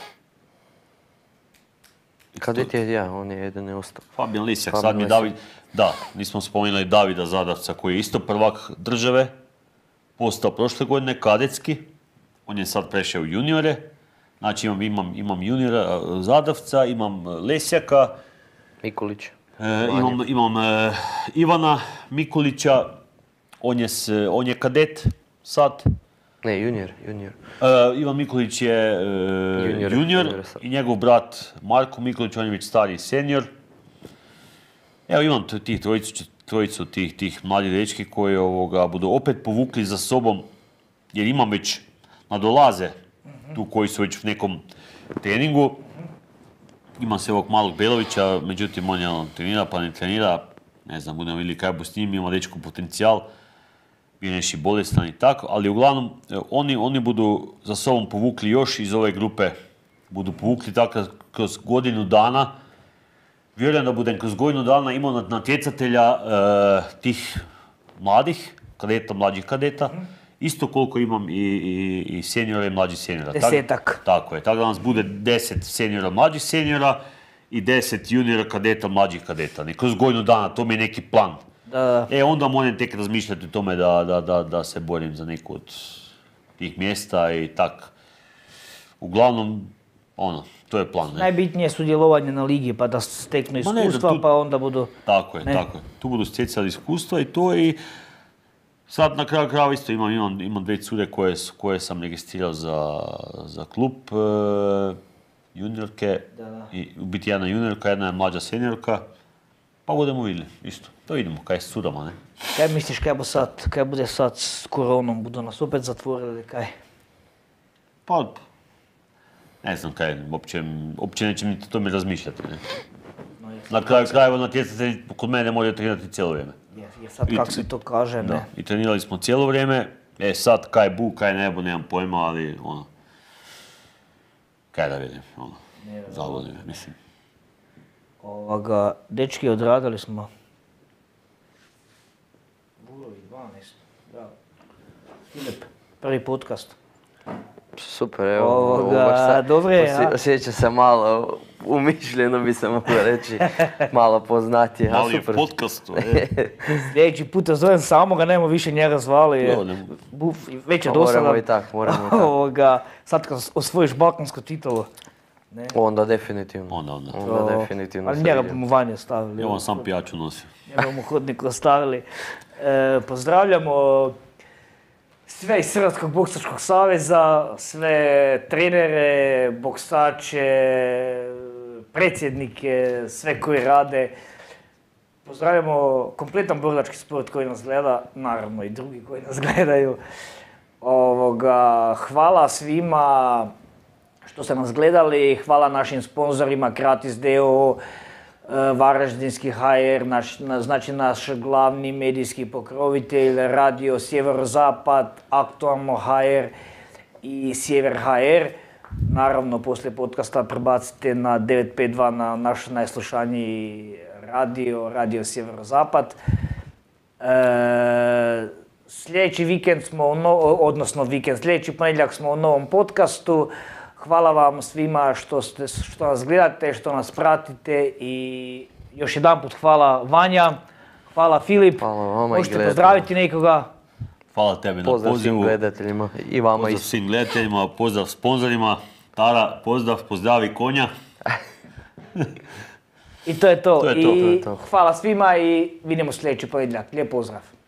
Kadet je, ja, on je jedan i ostao. Fabijan Lisjak, Fabijan sad mi Lisjak. David, da, nismo spomenuli Davida Zadavca koji je isto prvak države, postao prošle godine kadetski, on je sad prešao u juniore, znači imam, imam, imam juniora eh, Zadavca, imam eh, Lesjaka, Mikulić. eh, imam, imam eh, Ivana Mikulića, on je, s, on je kadet sad, Ne, junior, junior. Uh, Ivan Mikulić je uh, Junior, junior, junior sad. i njegov brat Marko Mikulić, on je već stariji senior. Evo imam t- tih trojicu, trojicu tih, tih mladih dečki koji ovoga, budu opet povukli za sobom, jer imam već nadolaze tu koji su već u nekom treningu. Imam se ovog malog Belovića, međutim on je on trenira pa ne trenira, ne znam, budemo vidjeli kaj bo s njim, ima dečko potencijal. bio nešto bolestan i tako, ali uglavnom oni, oni budu za sobom povukli još iz ove grupe, budu povukli tako kroz godinu dana. Vjerujem da budem kroz godinu dana imao natjecatelja e, tih mladih kadeta, mlađih kadeta, mm. isto koliko imam i, i, i seniora i mlađih seniora. Desetak. Tak, tako je, tako da nas bude deset seniora, mlađih seniora i deset juniora kadeta, mlađih kadeta. Ne, kroz godinu dana, to mi je neki plan. Da. E, onda moram tek razmišljati o tome da, da, da, da se borim za neku od tih mjesta i tak. Uglavnom, ono, to je plan. Ne? Najbitnije je sudjelovanje na ligi, pa da steknu iskustva, tu, pa onda budu... Tako je, ne? tako je. Tu budu stjecali iskustva i to i sad na kraju krajeva isto imam, imam, imam dvije cure koje, koje sam registrirao za, za klub e, juniorke, da, da. I u biti jedna juniorka, jedna je mlađa seniorka, pa budemo vidjeli, isto. To vidimo, kaj je s curama, ne? Kaj misliš, kaj, bo sad, kaj bude sad s koronom, budu nas opet zatvorili, kaj? Pa, ne znam kaj, uopće, uopće nećem niti o tome razmišljati, ne? No, na kraju krajeva natjecatelj kod mene može trenirati cijelo vrijeme. Jer sad kako se to kaže, da, ne? I trenirali smo cijelo vrijeme, e sad kaj bu, kaj nebo, nemam pojma, ali ono, kaj da vidim, ono, zavodim, mislim. Ovoga, dečki, odradili smo. Burovi dvanaest, bravo. Filip, prvi podcast. Super, evo, Ovoga, baš sad dobre, osje, a? osjeća se malo umišljeno, bi se moglo reći, malo poznatije. Mali je podcastu, e. Sljedeći puta zovem samoga, nemo više njega zvali. Jo, ne. Buf, već je Moramo dosadan. i tak, moramo i tak. Ovoga, sad kad osvojiš balkansku titulu. Ne? Onda definitivno. Onda, onda. Onda definitivno. Ali se njega vidi. bomo vanje stavili. Ja vam sam pijaču nosio. Njega bomo hodniku ostavili. E, pozdravljamo sve iz Hrvatskog boksačkog saveza, sve trenere, boksače, predsjednike, sve koji rade. Pozdravljamo kompletan borilački sport koji nas gleda, naravno i drugi koji nas gledaju. Ovoga, hvala svima što ste nas gledali, hvala našim sponzorima Kratis d o o, Varaždinski h r, naš, na, znači naš glavni medijski pokrovitelj, Radio Sjeverozapad, Aktualno h r i Sjever h r. Naravno, poslije podcasta prebacite na devet pet dva na naš najslušaniji radio, Radio Sjeverozapad. E, sljedeći vikend smo, no, odnosno vikend, sljedeći ponedjeljak smo u novom podcastu. Hvala vam svima što, ste, što nas gledate, što nas pratite i još jedanput hvala Vanja, hvala Filip. Hvala vama i možete gledateljima. pozdraviti nekoga. Hvala tebi na Pozdrav svim pozivu. gledateljima i vama Pozdrav isto. svim gledateljima, pozdrav sponzorima. Tara, pozdrav, pozdravi konja. I to je to. To je to, I to je to. hvala svima i vidimo sljedeći ponedjeljak. Lijep pozdrav.